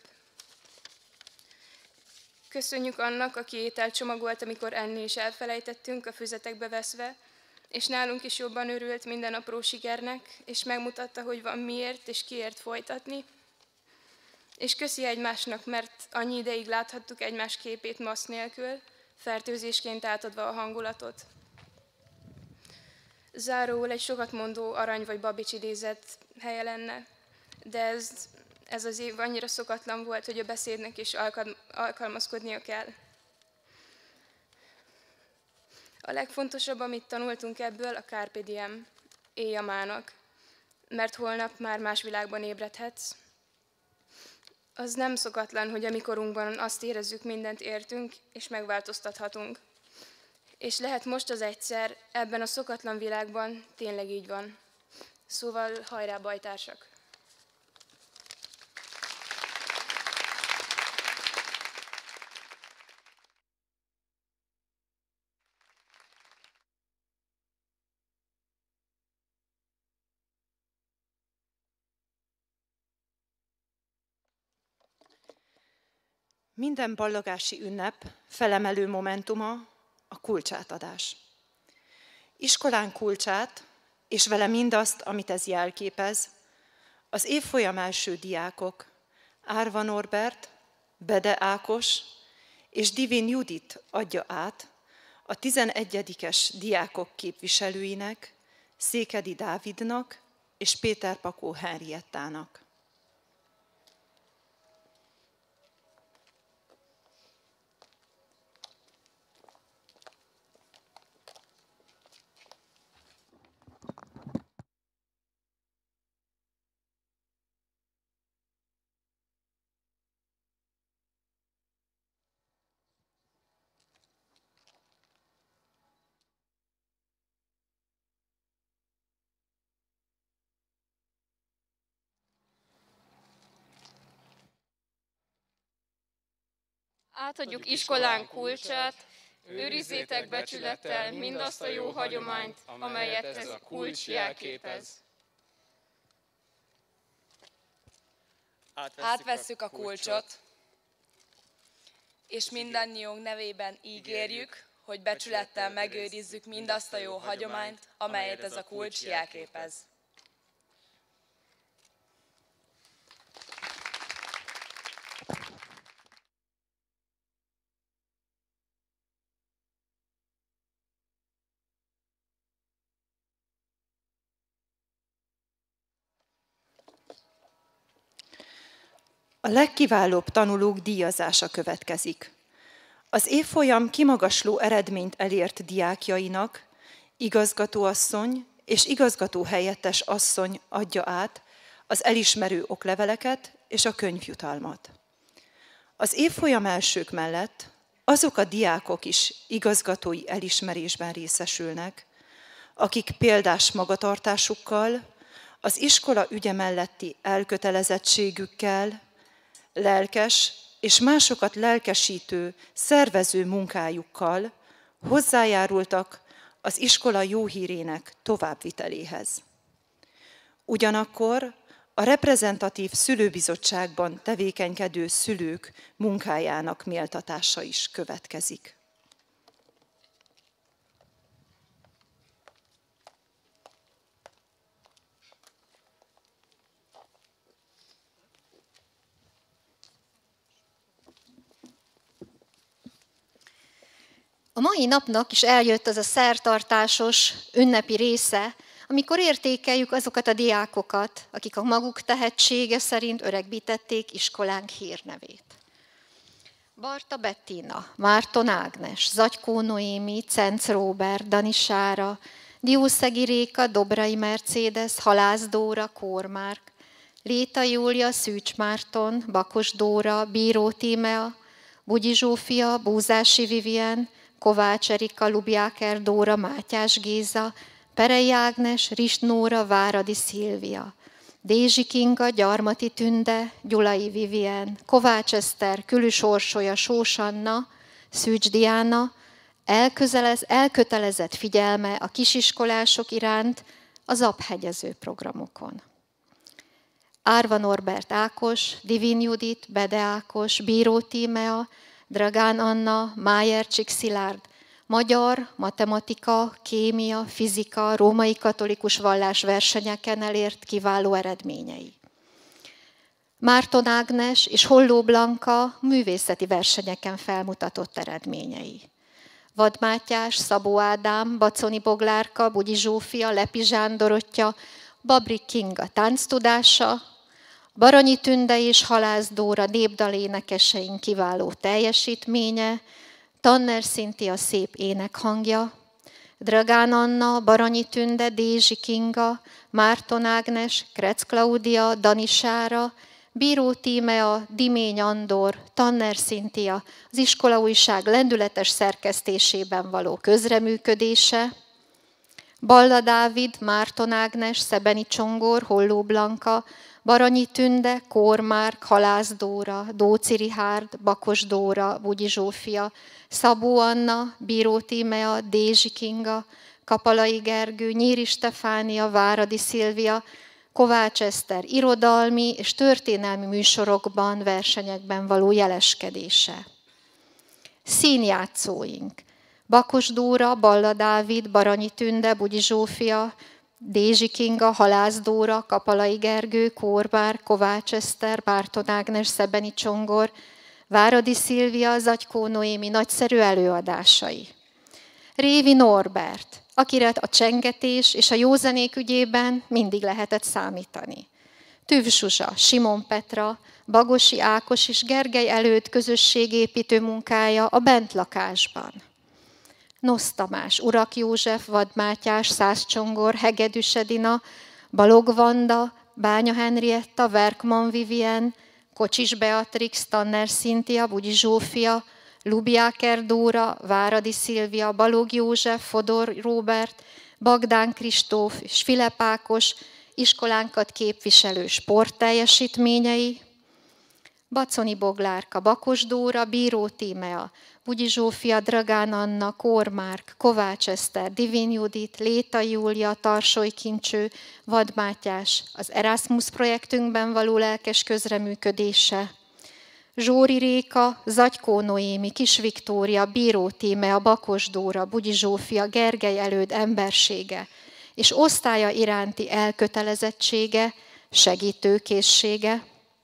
Köszönjük annak, aki ételt csomagolt, amikor enni is elfelejtettünk a füzetekbe veszve, és nálunk is jobban örült minden apró sikernek, és megmutatta, hogy van miért és kiért folytatni. És köszi egymásnak, mert annyi ideig láthattuk egymás képét maszk nélkül, fertőzésként átadva a hangulatot. Záróul egy sokat mondó Arany vagy Babics idézet helye lenne, de ez az év annyira szokatlan volt, hogy a beszédnek is alkalmazkodnia kell. A legfontosabb, amit tanultunk ebből, a Carpe Diem, élj a mának, mert holnap már más világban ébredhetsz. Az nem szokatlan, hogy a mikorunkban azt érezzük, mindent értünk, és megváltoztathatunk. És lehet most az egyszer, ebben a szokatlan világban tényleg így van. Szóval hajrá, bajtársak! Minden ballogási ünnep felemelő momentuma a kulcsátadás. Iskolán kulcsát és vele mindazt, amit ez jelképez, az évfolyam első diákok Árva Norbert, Bede Ákos és Divin Judit adja át a 11-es diákok képviselőinek, Székedi Dávidnak és Péter Pakó Henriettának. Átadjuk iskolánk kulcsát, őrizzétek becsülettel mindazt a jó hagyományt, amelyet ez a kulcs jelképez. Átvesszük a kulcsot, és mindannyiunk nevében ígérjük, hogy becsülettel megőrizzük mindazt a jó hagyományt, amelyet ez a kulcs jelképez. A legkiválóbb tanulók díjazása következik. Az évfolyam kimagasló eredményt elért diákjainak igazgatóasszony és igazgatóhelyettes asszony adja át az elismerő okleveleket és a könyvjutalmat. Az évfolyam elsők mellett azok a diákok is igazgatói elismerésben részesülnek, akik példás magatartásukkal, az iskola ügye melletti elkötelezettségükkel, lelkes és másokat lelkesítő, szervező munkájukkal hozzájárultak az iskola jó hírének továbbviteléhez. Ugyanakkor a reprezentatív szülőbizottságban tevékenykedő szülők munkájának méltatása is következik. A mai napnak is eljött az a szertartásos, ünnepi része, amikor értékeljük azokat a diákokat, akik a maguk tehetsége szerint öregbítették iskolánk hírnevét. Barta Bettina, Márton Ágnes, Zagykó Noémi, Cenc Róbert, Dani Sára, Diószegi Réka, Dobrai Mercedes, Halász Dóra, Kórmárk, Léta Júlia, Szűcs Márton, Bakos Dóra, Bíró Tímea, Bugyi Zsófia, Búzási Vivien, Kovács Erika, Lubjáker Dóra, Mátyás Géza, Perei Ágnes, Rist Nóra, Váradi Szilvia, Dézsi Kinga, Gyarmati Tünde, Gyulai Vivien, Kovács Eszter, Külüs Orsolya, Sós Anna, Szűcs Diana, elkötelezett figyelme a kisiskolások iránt a zaphegyező programokon. Árva Norbert Ákos, Divin Judit, Bede Ákos, Bíró Tímea, Dragán Anna, Májercsik Szilárd, magyar, matematika, kémia, fizika, római katolikus vallás versenyeken elért kiváló eredményei. Márton Ágnes és Holló Blanka művészeti versenyeken felmutatott eredményei. Vad Mátyás, Szabó Ádám, Baconi Boglárka, Bugyi Zsófia, Lepi Zsándorottya, Babrik Kinga tánctudása, Baranyi Tünde és Halász Dóra népdalénekeseink kiváló teljesítménye, Tanner Szintia szép énekhangja, Dragán Anna, Baranyi Tünde, Dézsi Kinga, Márton Ágnes, Krec Klaudia, Dani Sára, Bíró Tímea, Dimény Andor, Tanner Szintia az iskolaújság lendületes szerkesztésében való közreműködése, Balla Dávid, Márton Ágnes, Szebeni Csongor, Holló Blanka, Baranyi Tünde, Kórmárk, Halász Dóra, Dóci Rihárd, Bakos Dóra, Bugyi Zsófia, Szabó Anna, Bíró Tímea, Dézsi Kinga, Kapalai Gergő, Nyíri Stefánia, Váradi Szilvia, Kovács Eszter irodalmi és történelmi műsorokban, versenyekben való jeleskedése. Színjátszóink. Bakos Dóra, Balla Dávid, Baranyi Tünde, Bugyi Zsófia, Dézsi Kinga, Halász Dóra, Kapalai Gergő, Kórbár, Kovács Eszter, Bárton Ágnes, Szebeni Csongor, Váradi Szilvia, Zagykó Noémi nagyszerű előadásai. Révi Norbert, akire a csengetés és a józanék ügyében mindig lehetett számítani. Tüv Zsuzsa, Simon Petra, Bagosi Ákos és Gergely előtt közösségépítő munkája a bentlakásban. Nosz Tamás, Urak József, Vad Mátyás, Szász Csongor, Hegedűs Edina, Balog Vanda, Bánya Henrietta, Verkman Vivien, Kocsis Beatrix, Tanner Szintia, Bugyi Zsófia, Lubiáker Dóra, Váradi Szilvia, Balog József, Fodor Róbert, Bagdán Kristóf és Filip Ákos, iskolánkat képviselő sportteljesítményei, Baconi Boglárka, Bakos Dóra, Bíró Tímea, Bugyi Zsófia, Dragán Anna, Kórmárk, Kovács Eszter, Divin Judit, Léta Júlia, Tarsoly Kincső, Vad Mátyás, az Erasmus projektünkben való lelkes közreműködése, Zsóri Réka, Zagykó Noémi, Kis Viktória, Bíró Tímea, Bakos Dóra, Bugyi Zsófia, Gergely előd embersége és osztálya iránti elkötelezettsége, segítőkészsége,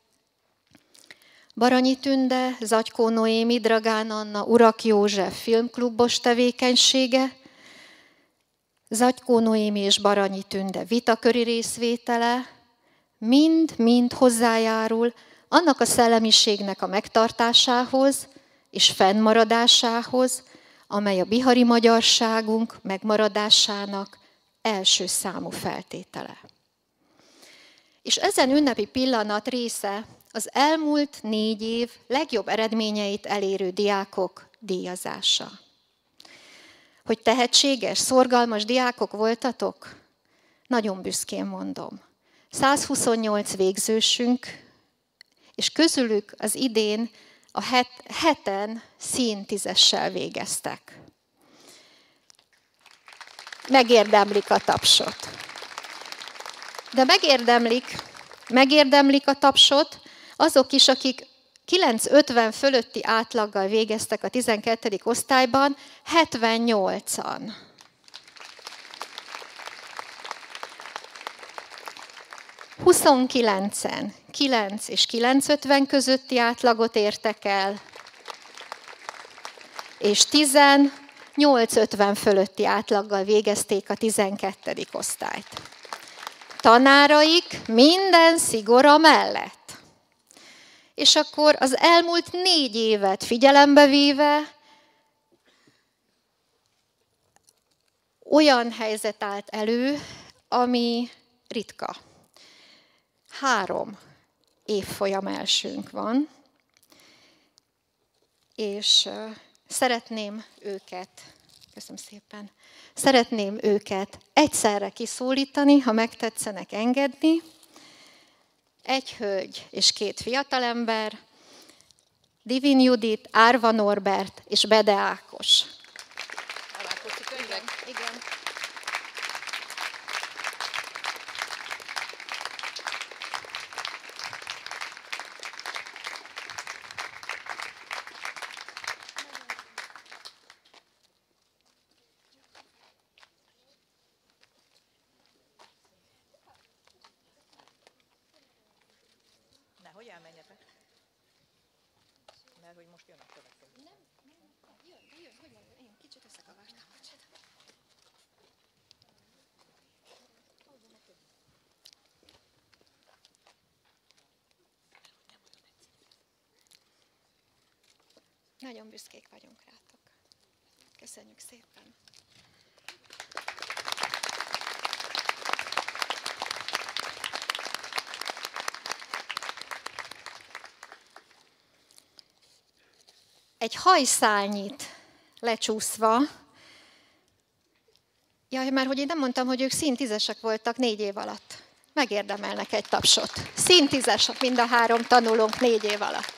Baranyi Tünde, Zagykó Noémi, Dragán Anna, Urak József filmklubos tevékenysége, Zagykó Noémi és Baranyi Tünde vitaköri részvétele, mind hozzájárul annak a szellemiségnek a megtartásához és fennmaradásához, amely a bihari magyarságunk megmaradásának első számú feltétele. És ezen ünnepi pillanat része az elmúlt 4 év legjobb eredményeit elérő diákok díjazása. Hogy tehetséges, szorgalmas diákok voltatok? Nagyon büszkén mondom. 128 végzősünk, és közülük az idén a heten szín-10-essel végeztek. Megérdemlik a tapsot. De megérdemlik a tapsot azok is, akik 950 fölötti átlaggal végeztek a 12. osztályban, 78-an. Huszonkilencen 9 és 950 közötti átlagot értek el, és 10 850 fölötti átlaggal végezték a 12. osztályt. Tanáraik minden szigora mellett. És akkor az elmúlt 4 évet figyelembe véve olyan helyzet állt elő, ami ritka. 3 évfolyam elsőnk van, és szeretném őket egyszerre kiszólítani, ha megtetszenek engedni. Egy hölgy és 2 fiatalember, Divin Judit, Árva Norbert és Bede Ákos. Igen. Nehogy elmenjetek. Mert hogy most jön a következő. Jön, hogy mondjam, én kicsit összekavartam. Nagyon büszkék vagyunk rátok. Köszönjük szépen. Egy hajszálnyit lecsúszva, mert hogy én nem mondtam, hogy ők szín-10-esek voltak 4 év alatt. Megérdemelnek egy tapsot. Szín-10-esek mind a 3 tanulónk 4 év alatt.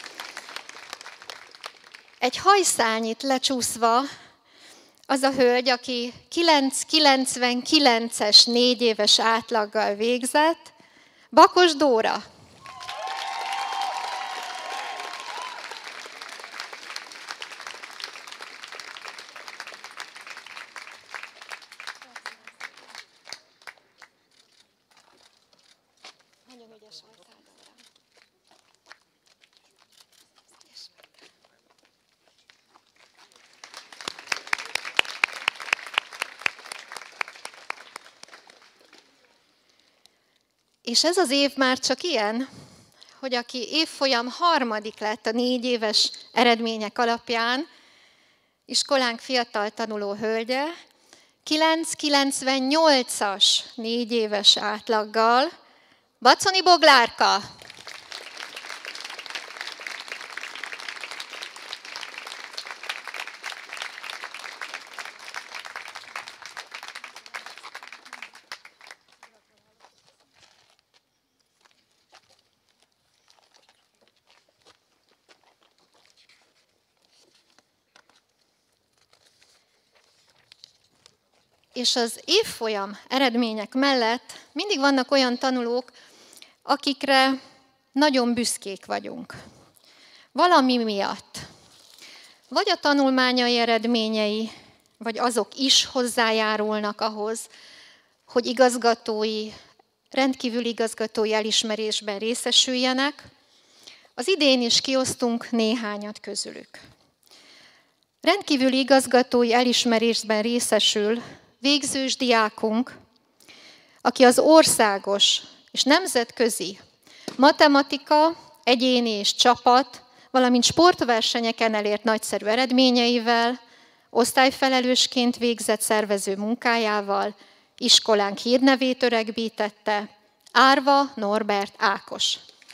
Egy hajszálnyit lecsúszva, az a hölgy, aki 999-es 4 éves átlaggal végzett, Bakos Dóra. ügyes voltál, Dóra. És ez az év már csak ilyen, hogy aki évfolyam harmadik lett a 4 éves eredmények alapján, iskolánk fiatal tanuló hölgye, 9,98-as 4 éves átlaggal, Baconi Boglárka. És az évfolyam eredmények mellett mindig vannak olyan tanulók, akikre nagyon büszkék vagyunk. Valami miatt. Vagy a tanulmányai eredményei, vagy azok is hozzájárulnak ahhoz, hogy rendkívüli igazgatói elismerésben részesüljenek. Az idén is kiosztunk néhányat közülük. Rendkívüli igazgatói elismerésben részesül végzős diákunk, aki az országos és nemzetközi matematika, egyéni és csapat, valamint sportversenyeken elért nagyszerű eredményeivel, osztályfelelősként végzett szervező munkájával iskolánk hírnevét öregbítette, Árva Norbert Ákos.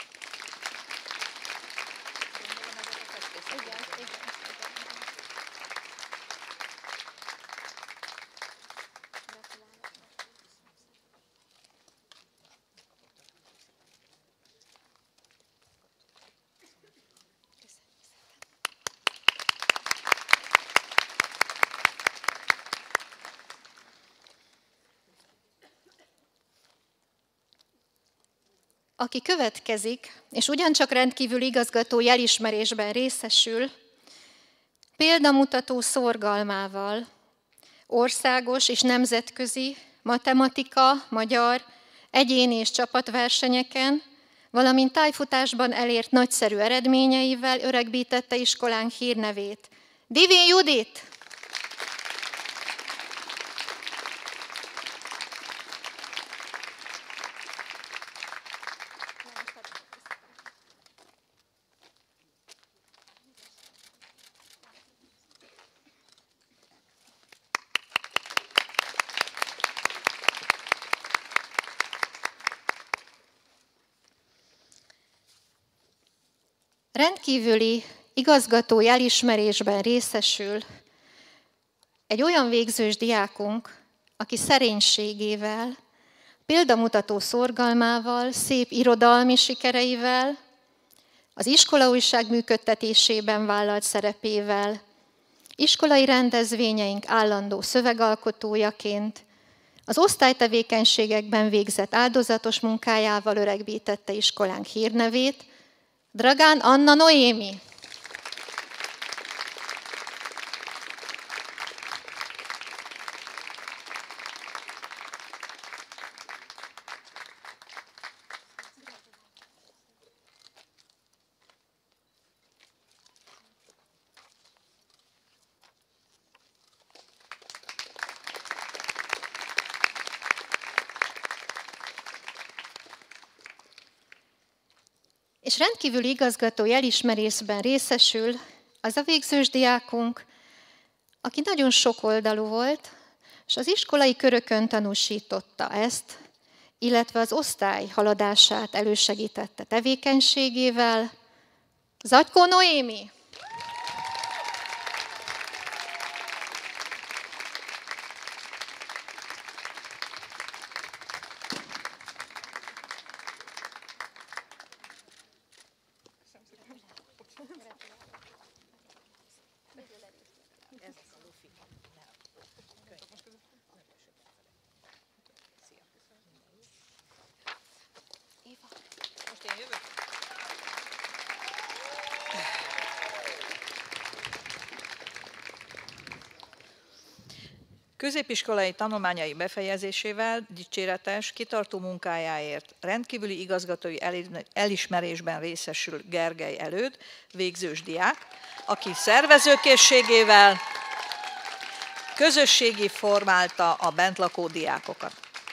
Aki következik, és ugyancsak rendkívül igazgatói elismerésben részesül, példamutató szorgalmával, országos és nemzetközi matematika, magyar, egyéni és csapatversenyeken, valamint tájfutásban elért nagyszerű eredményeivel öregbítette iskolánk hírnevét. Divin Judit! Rendkívüli igazgatói elismerésben részesül egy olyan végzős diákunk, aki szerénységével, példamutató szorgalmával, szép irodalmi sikereivel, az iskolaújság működtetésében vállalt szerepével, iskolai rendezvényeink állandó szövegalkotójaként, az osztálytevékenységekben végzett áldozatos munkájával öregbítette iskolánk hírnevét, Dragán Anna Noémi. És rendkívüli igazgatói elismerésben részesül az a végzős diákunk, aki nagyon sokoldalú volt, és az iskolai körökön tanúsította ezt, illetve az osztály haladását elősegítette tevékenységével. Zagykó Noémi! Középiskolai tanulmányai befejezésével dicséretes, kitartó munkájáért rendkívüli igazgatói elismerésben részesül Gergely Előd, végzős diák, aki szervezőkészségével közösségi formálta a bentlakó diákokat.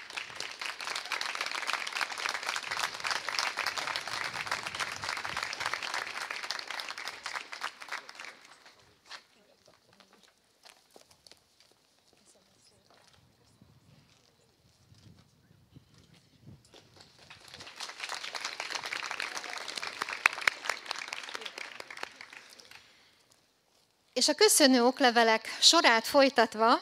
És a köszönő oklevelek sorát folytatva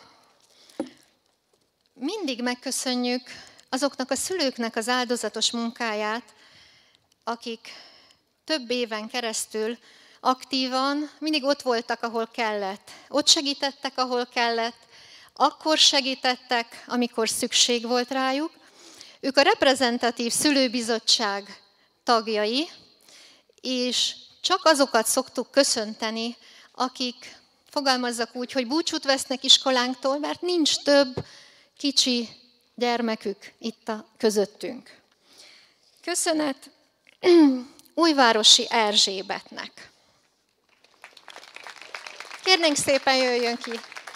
mindig megköszönjük azoknak a szülőknek az áldozatos munkáját, akik több éven keresztül aktívan mindig ott voltak, ahol kellett. Ott segítettek, ahol kellett, akkor segítettek, amikor szükség volt rájuk. Ők a reprezentatív szülőbizottság tagjai, és csak azokat szoktuk köszönteni, akik, fogalmazzak úgy, hogy búcsút vesznek iskolánktól, mert nincs több kicsi gyermekük itt a közöttünk. Köszönet Újvárosi Erzsébetnek. Kérnénk szépen, jöjjön ki.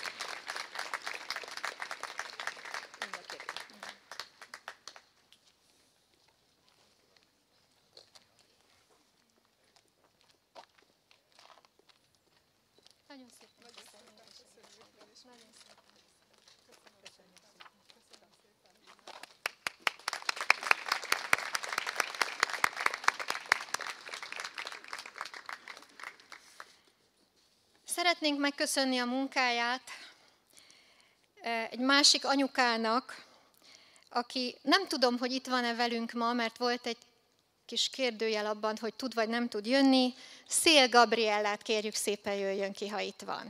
Szeretnénk megköszönni a munkáját egy másik anyukának, aki nem tudom, hogy itt van-e velünk ma, mert volt egy kis kérdőjel abban, hogy tud vagy nem tud jönni. Szél Gabriellát kérjük szépen, jöjjön ki, ha itt van.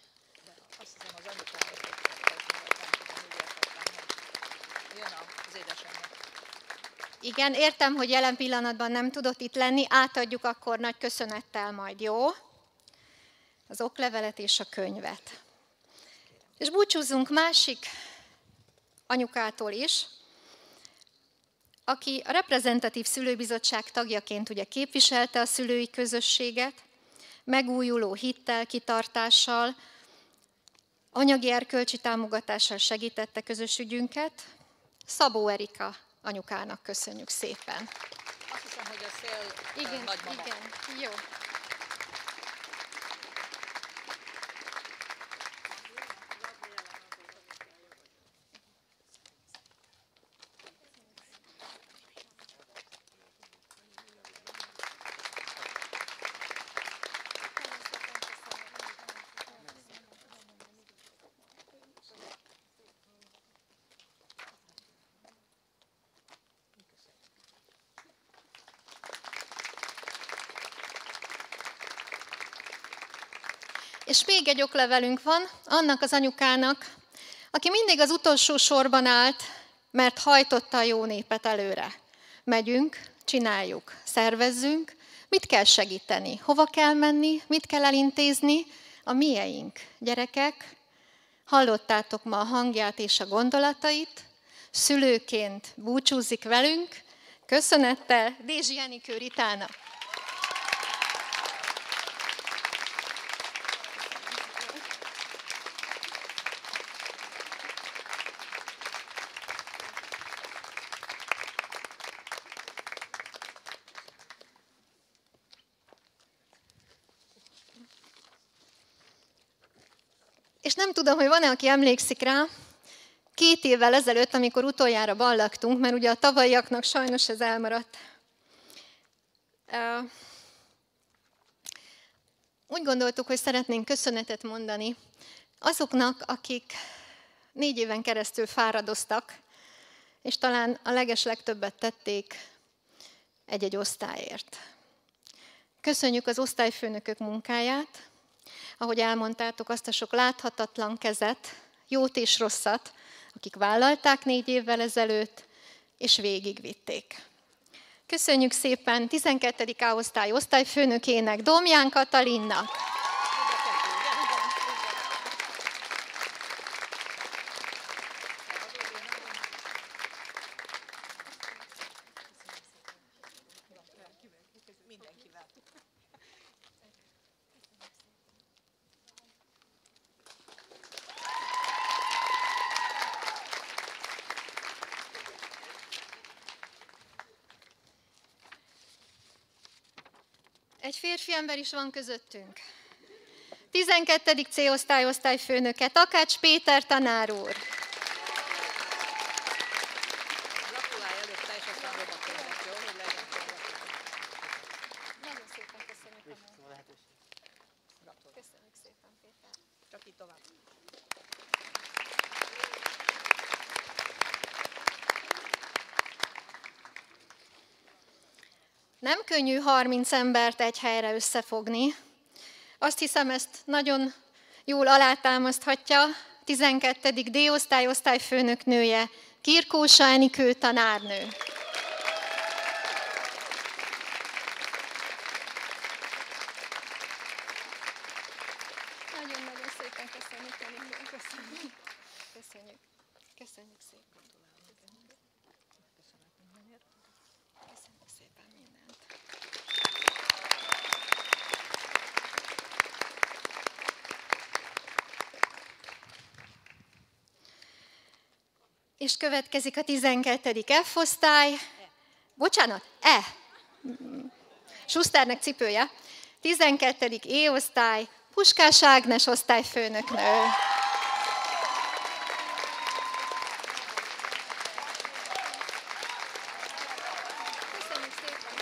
Igen, értem, hogy jelen pillanatban nem tudott itt lenni, átadjuk akkor nagy köszönettel majd, jó? Az oklevelet és a könyvet. És búcsúzzunk másik anyukától is, aki a reprezentatív szülőbizottság tagjaként ugye képviselte a szülői közösséget, megújuló hittel, kitartással, anyagi erkölcsi támogatással segítette közös ügyünket. Szabó Erika anyukának köszönjük szépen. Azt hiszem, hogy a Szél igen, nagymama. Igen, jó. És még egy oklevelünk van annak az anyukának, aki mindig az utolsó sorban állt, mert hajtotta a jó népet előre. Megyünk, csináljuk, szervezzünk, mit kell segíteni, hova kell menni, mit kell elintézni, a mieink. Gyerekek, hallottátok ma a hangját és a gondolatait, szülőként búcsúzik velünk, köszönettel Dézsi Enikő Ritának. És nem tudom, hogy van-e, aki emlékszik rá, 2 évvel ezelőtt, amikor utoljára ballagtunk, mert ugye a tavalyiaknak sajnos ez elmaradt. Úgy gondoltuk, hogy szeretnénk köszönetet mondani azoknak, akik 4 éven keresztül fáradoztak, és talán a legeslegtöbbet tették egy-egy osztályért. Köszönjük az osztályfőnökök munkáját, ahogy elmondtátok, azt a sok láthatatlan kezet, jót és rosszat, akik vállalták 4 évvel ezelőtt, és végigvitték. Köszönjük szépen 12. A-osztály osztályfőnökének, Domján Katalinnak. Egy férfi ember is van közöttünk. 12. C-osztály osztályfőnöke, Takács Péter tanár úr. Gratulálj előtte, és aztán robotunk, jó, hogy legyen Nagyon szépen köszönjük a lehetőséget. Köszönjük szépen, Péter. Csak így tovább. Nem könnyű 30 embert egy helyre összefogni. Azt hiszem, ezt nagyon jól alátámaszthatja 12. D-osztály osztályfőnök nője, Kirkósa Enikő tanárnő. Nagyon-nagyon szépen köszönjük, Enikő. Köszönjük. Köszönjük. Köszönjük szépen. Köszönjük szépen mindent. És következik a 12. F-osztály. Bocsánat, E. Schusternek cipője. 12. E-osztály, Puskás Ágnes osztályfőnöknő. Köszönjük szépen.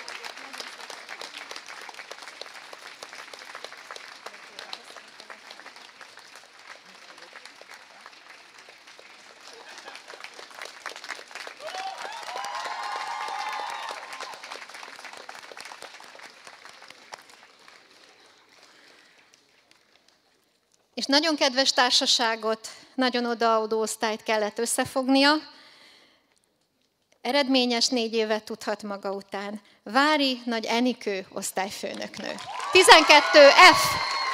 És nagyon kedves társaságot, nagyon odaadó osztályt kellett összefognia. Eredményes 4 évet tudhat maga után. Vári Nagy Enikő osztályfőnöknő. 12 F.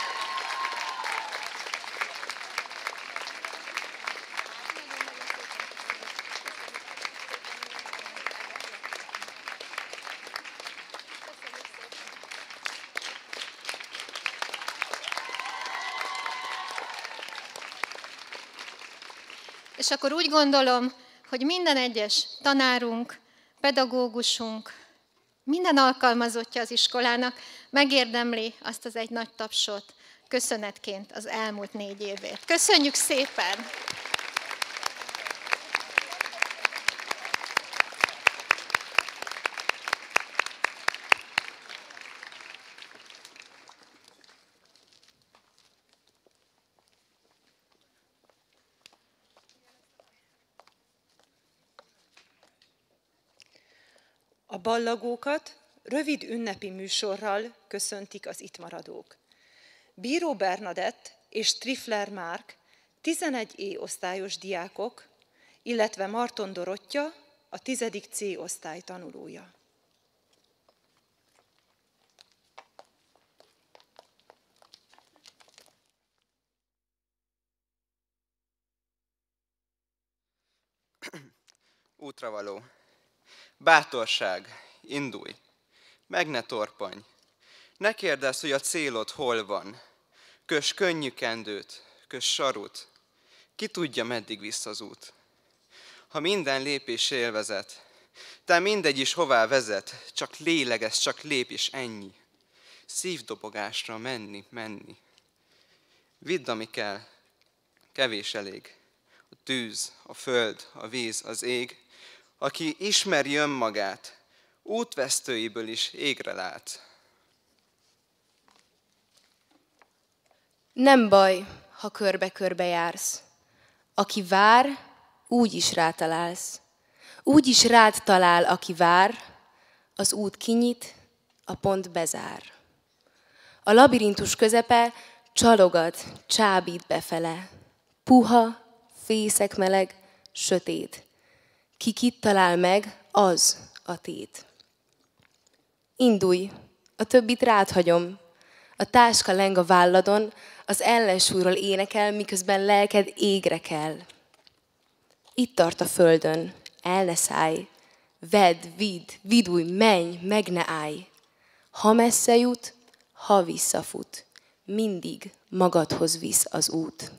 És akkor úgy gondolom, hogy minden egyes tanárunk, pedagógusunk, minden alkalmazottja az iskolának megérdemli azt az egy nagy tapsot köszönetként az elmúlt 4 évért. Köszönjük szépen! A ballagókat rövid ünnepi műsorral köszöntik az itt maradók. Bíró Bernadett és Trifler Márk 11 E-osztályos diákok, illetve Marton Dorottya, a 10. C-osztály tanulója. Útravaló. Bátorság, indulj, meg ne torpanj. Ne kérdezz, hogy a célod hol van. Köss könnyű kendőt, köss sarut. Ki tudja, meddig visz az út. Ha minden lépés élvezet, te mindegy is hová vezet, csak lélegez, csak lép és ennyi. Szívdobogásra menni, menni. Vidd, ami kell, kevés elég. A tűz, a föld, a víz, az ég. Aki ismeri önmagát, útvesztőiből is égre lát. Nem baj, ha körbe-körbe jársz. Aki vár, úgy is rátalálsz. Úgy is rád talál, aki vár, az út kinyit, a pont bezár. A labirintus közepe csalogat, csábít befele. Puha, fészekmeleg, sötét. Ki kit talál meg, az a tét. Indulj, a többit rád hagyom. A táska leng a válladon, az ellensúlyról énekel, miközben lelked égre kell. Itt tart a földön, el ne szállj. Vedd, vidd, vidulj, menj, meg ne állj. Ha messze jut, ha visszafut, mindig magadhoz visz az út.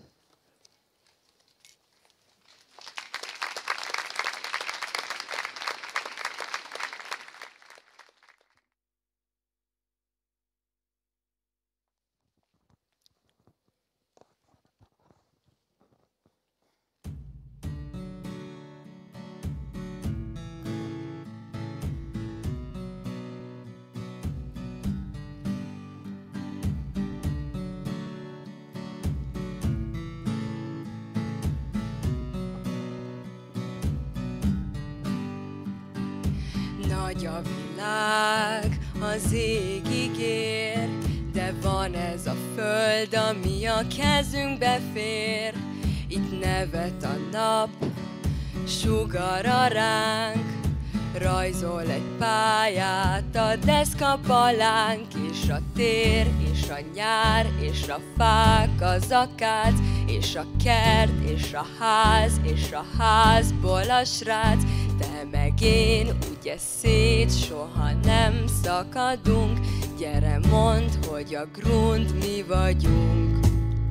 Nagy a világ, az égig ér, de van ez a föld, ami a kezünkbe fér. Itt nevet a nap, sugara ránk, rajzol egy pályát a deszkapalánk, és a tér, és a nyár, és a fák, az akác, és a kert, és a házból a srác. Te meg én, ugye szét soha nem szakadunk, gyere mondd, hogy a grund mi vagyunk.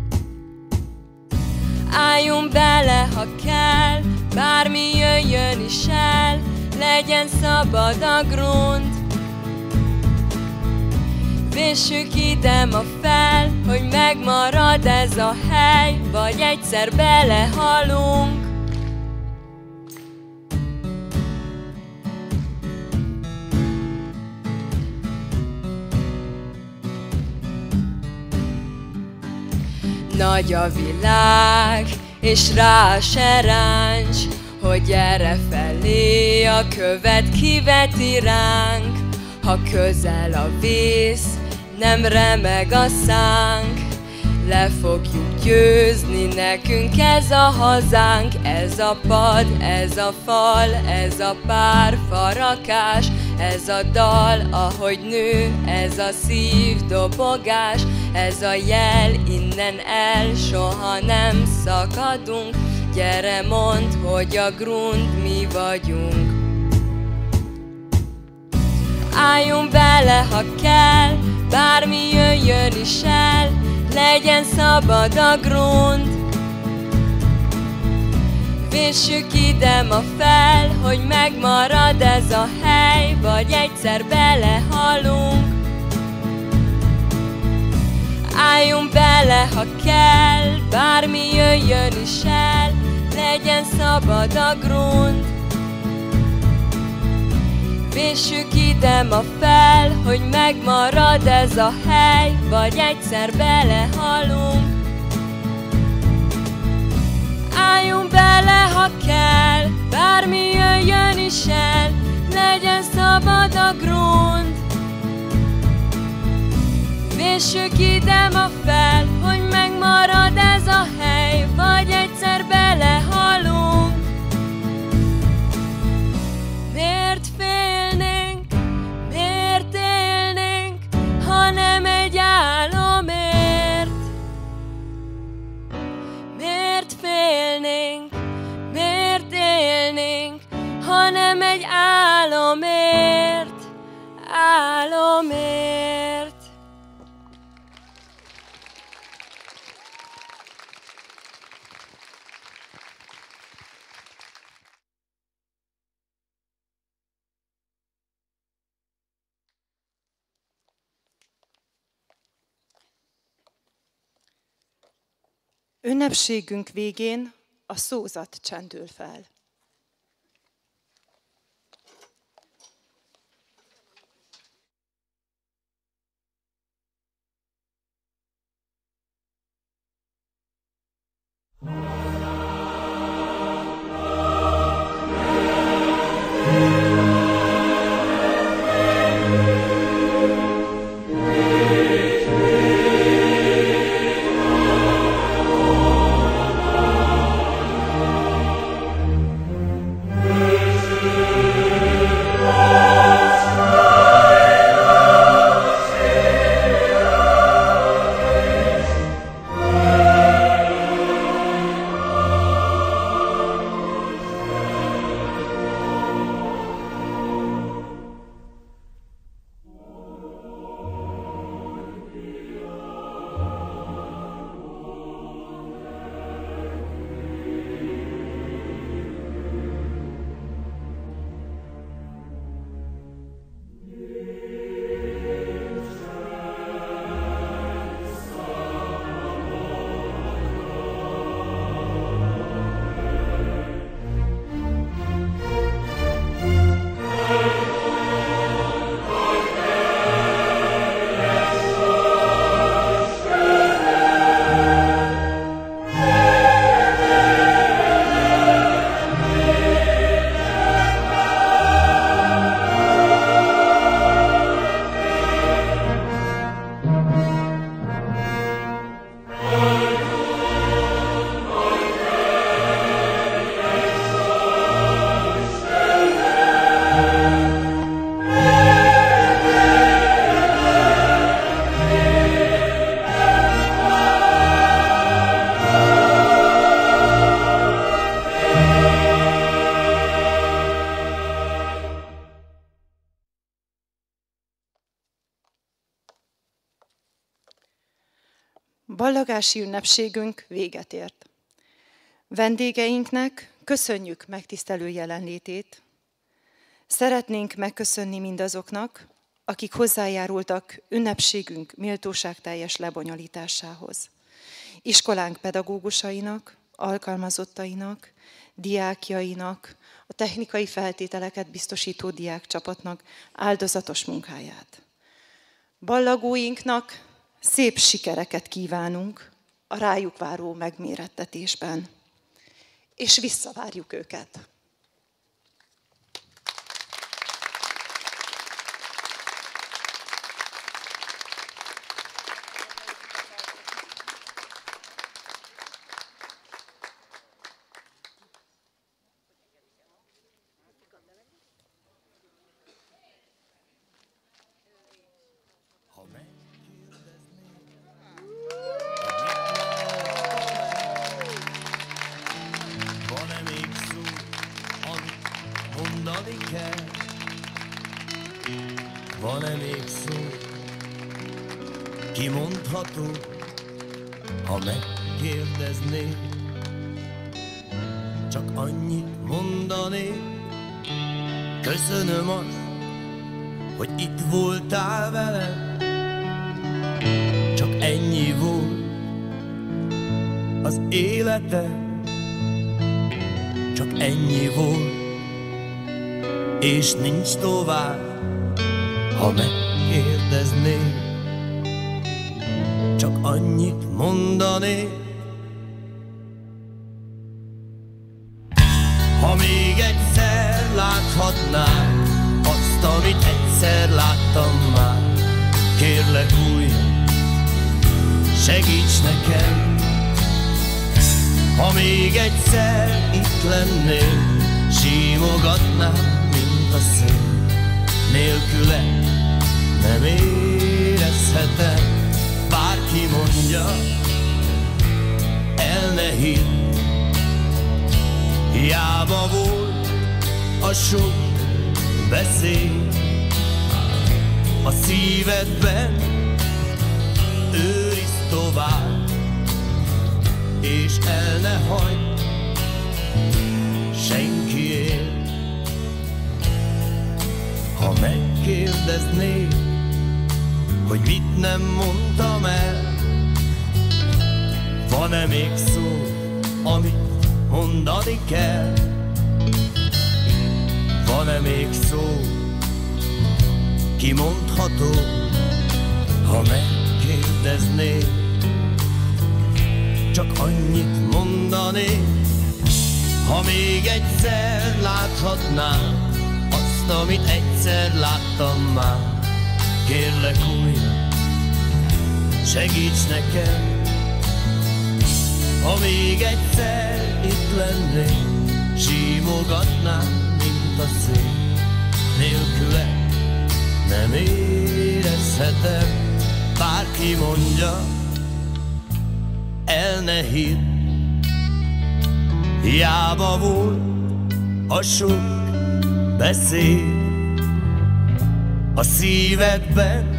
Álljunk bele, ha kell, bármi jöjjön is el, legyen szabad a grund. Véssük ide ma fel, hogy megmarad ez a hely, vagy egyszer belehalunk. Nagy a világ, és rá se ráncs, hogy erre felé a követ kiveti ránk. Ha közel a víz, nem remeg a szánk, le fogjuk győzni, nekünk ez a hazánk. Ez a pad, ez a fal, ez a pár farakás, ez a dal, ahogy nő, ez a szívdobogás, ez a jel, innen el soha nem szakadunk. Gyere mondd, hogy a grund mi vagyunk. Álljunk bele, ha kell, bármi jöjjön is el, legyen szabad a grund. Véssük ide ma fel, hogy megmarad ez a hely, vagy egyszer belehalunk. Álljunk bele, ha kell, bármi jöjjön is el, legyen szabad a grund. Véssük ide ma fel, hogy megmarad ez a hely, vagy egyszer belehalunk. Álljunk bele, ha kell, bármi jöjjön is el, legyen szabad a grund. Véssük ide ma fel, hogy megmarad ez a hely, vagy egyszer belehalunk. Miért félnénk, miért élnénk, ha nem egy álomért? Miért félnénk, miért élnénk, ha nem egy álomért, álomért? Ünnepségünk végén a szózat csendül fel. ballagási ünnepségünk véget ért. Vendégeinknek köszönjük megtisztelő jelenlétét. Szeretnénk megköszönni mindazoknak, akik hozzájárultak ünnepségünk méltóságteljes lebonyolításához. Iskolánk pedagógusainak, alkalmazottainak, diákjainak, a technikai feltételeket biztosító diákcsapatnak áldozatos munkáját. Ballagóinknak szép sikereket kívánunk a rájuk váró megmérettetésben, és visszavárjuk őket. Van-e még szó, kimondható, ha megkérdeznék? Csak annyit mondanék, köszönöm azt, hogy itt voltál velem. Csak ennyi volt az életem, csak ennyi volt, és nincs tovább. Ha megkérdeznék, csak annyit mondanék. Ha még egyszer láthatnám azt, amit egyszer láttam már, kérlek újra, segíts nekem. Ha még egyszer itt lennél, simogatnám, mint a szél. Nélküle nem érezhetem, bárki mondja, el ne hidd. Hiába volt a sok beszéd, a szívedben őrizd tovább, és el ne hagyd senkiért. Ha megkérdeznék, hogy mit nem mondtam el, van-e még szó, amit mondani kell? Van-e még szó, kimondható, ha megkérdeznék? Csak annyit mondanék, ha még egyszer láthatnám azt, amit egyszer láttam már. Kérlek újra, segíts nekem. Ha még egyszer itt lennék, simogatnám, mint a szél. Nélküle nem érezhetem, bárki mondja, el ne hidd. Hiába volt a sok beszéd, a szívedben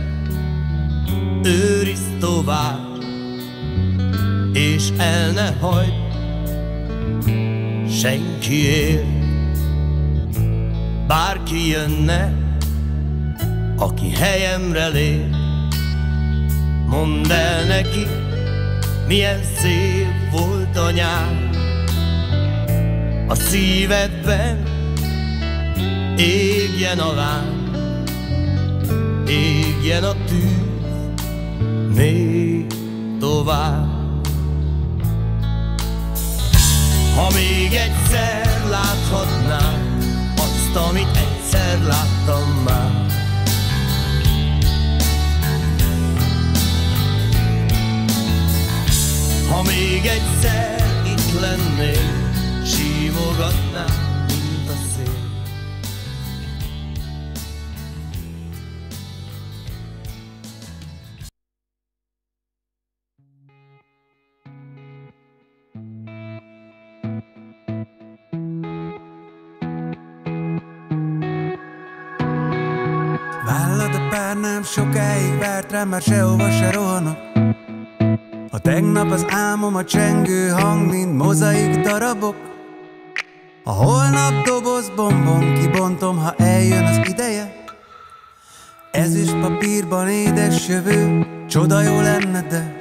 őrizd tovább, és el ne hagyd senkiért. Bárki jönne, aki helyemre lép, mondd el neki, milyen szép volt a nyár. A szívedben égjen a láng, égjen a tűz még tovább. Ha még egyszer láthatnám azt, amit egyszer láttam már. Ha még egyszer itt lennék, simogatnám, mint a szél. Vállad a pár nem sokáig várt rám, már sehova se rohanok. A Ha tegnap az álmom a csengő hang, mint mozaik darabok, a holnap doboz bombon kibontom, ha eljön az ideje. Ezüst papírban édes jövő, csoda jó lenne, de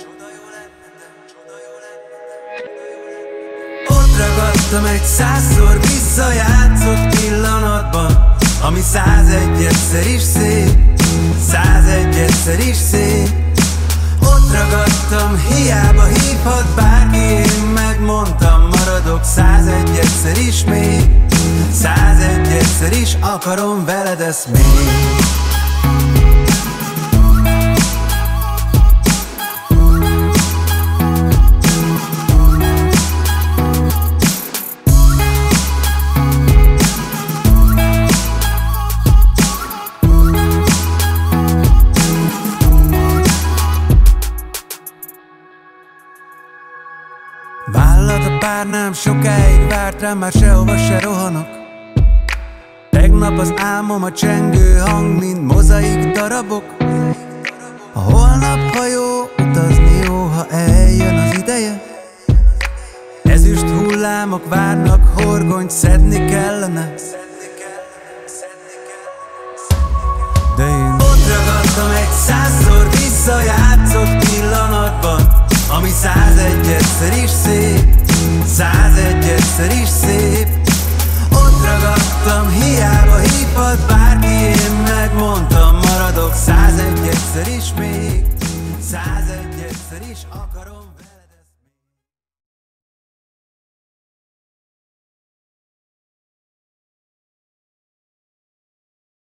ott ragadtam egy 100-szor visszajátszott pillanatban, ami 101-szer is szép, 101-szer is szép. Ott ragadtam, hiába hívhat bárki, én megmondtam, maradok 101-szer is még, 101-szer is akarom veled ezt még. Vállad a párnám sokáig várt rám, már sehova se rohanok. Tegnap az álmom a csengő hang, mint mozaik darabok. A holnap hajó, utazni jó, ha eljön az ideje. Ezüst hullámok várnak, horgonyt szedni kellene. De én ott ragadtam egy 100-szor visszajátszott pillanatban, ami 101-szer is szép,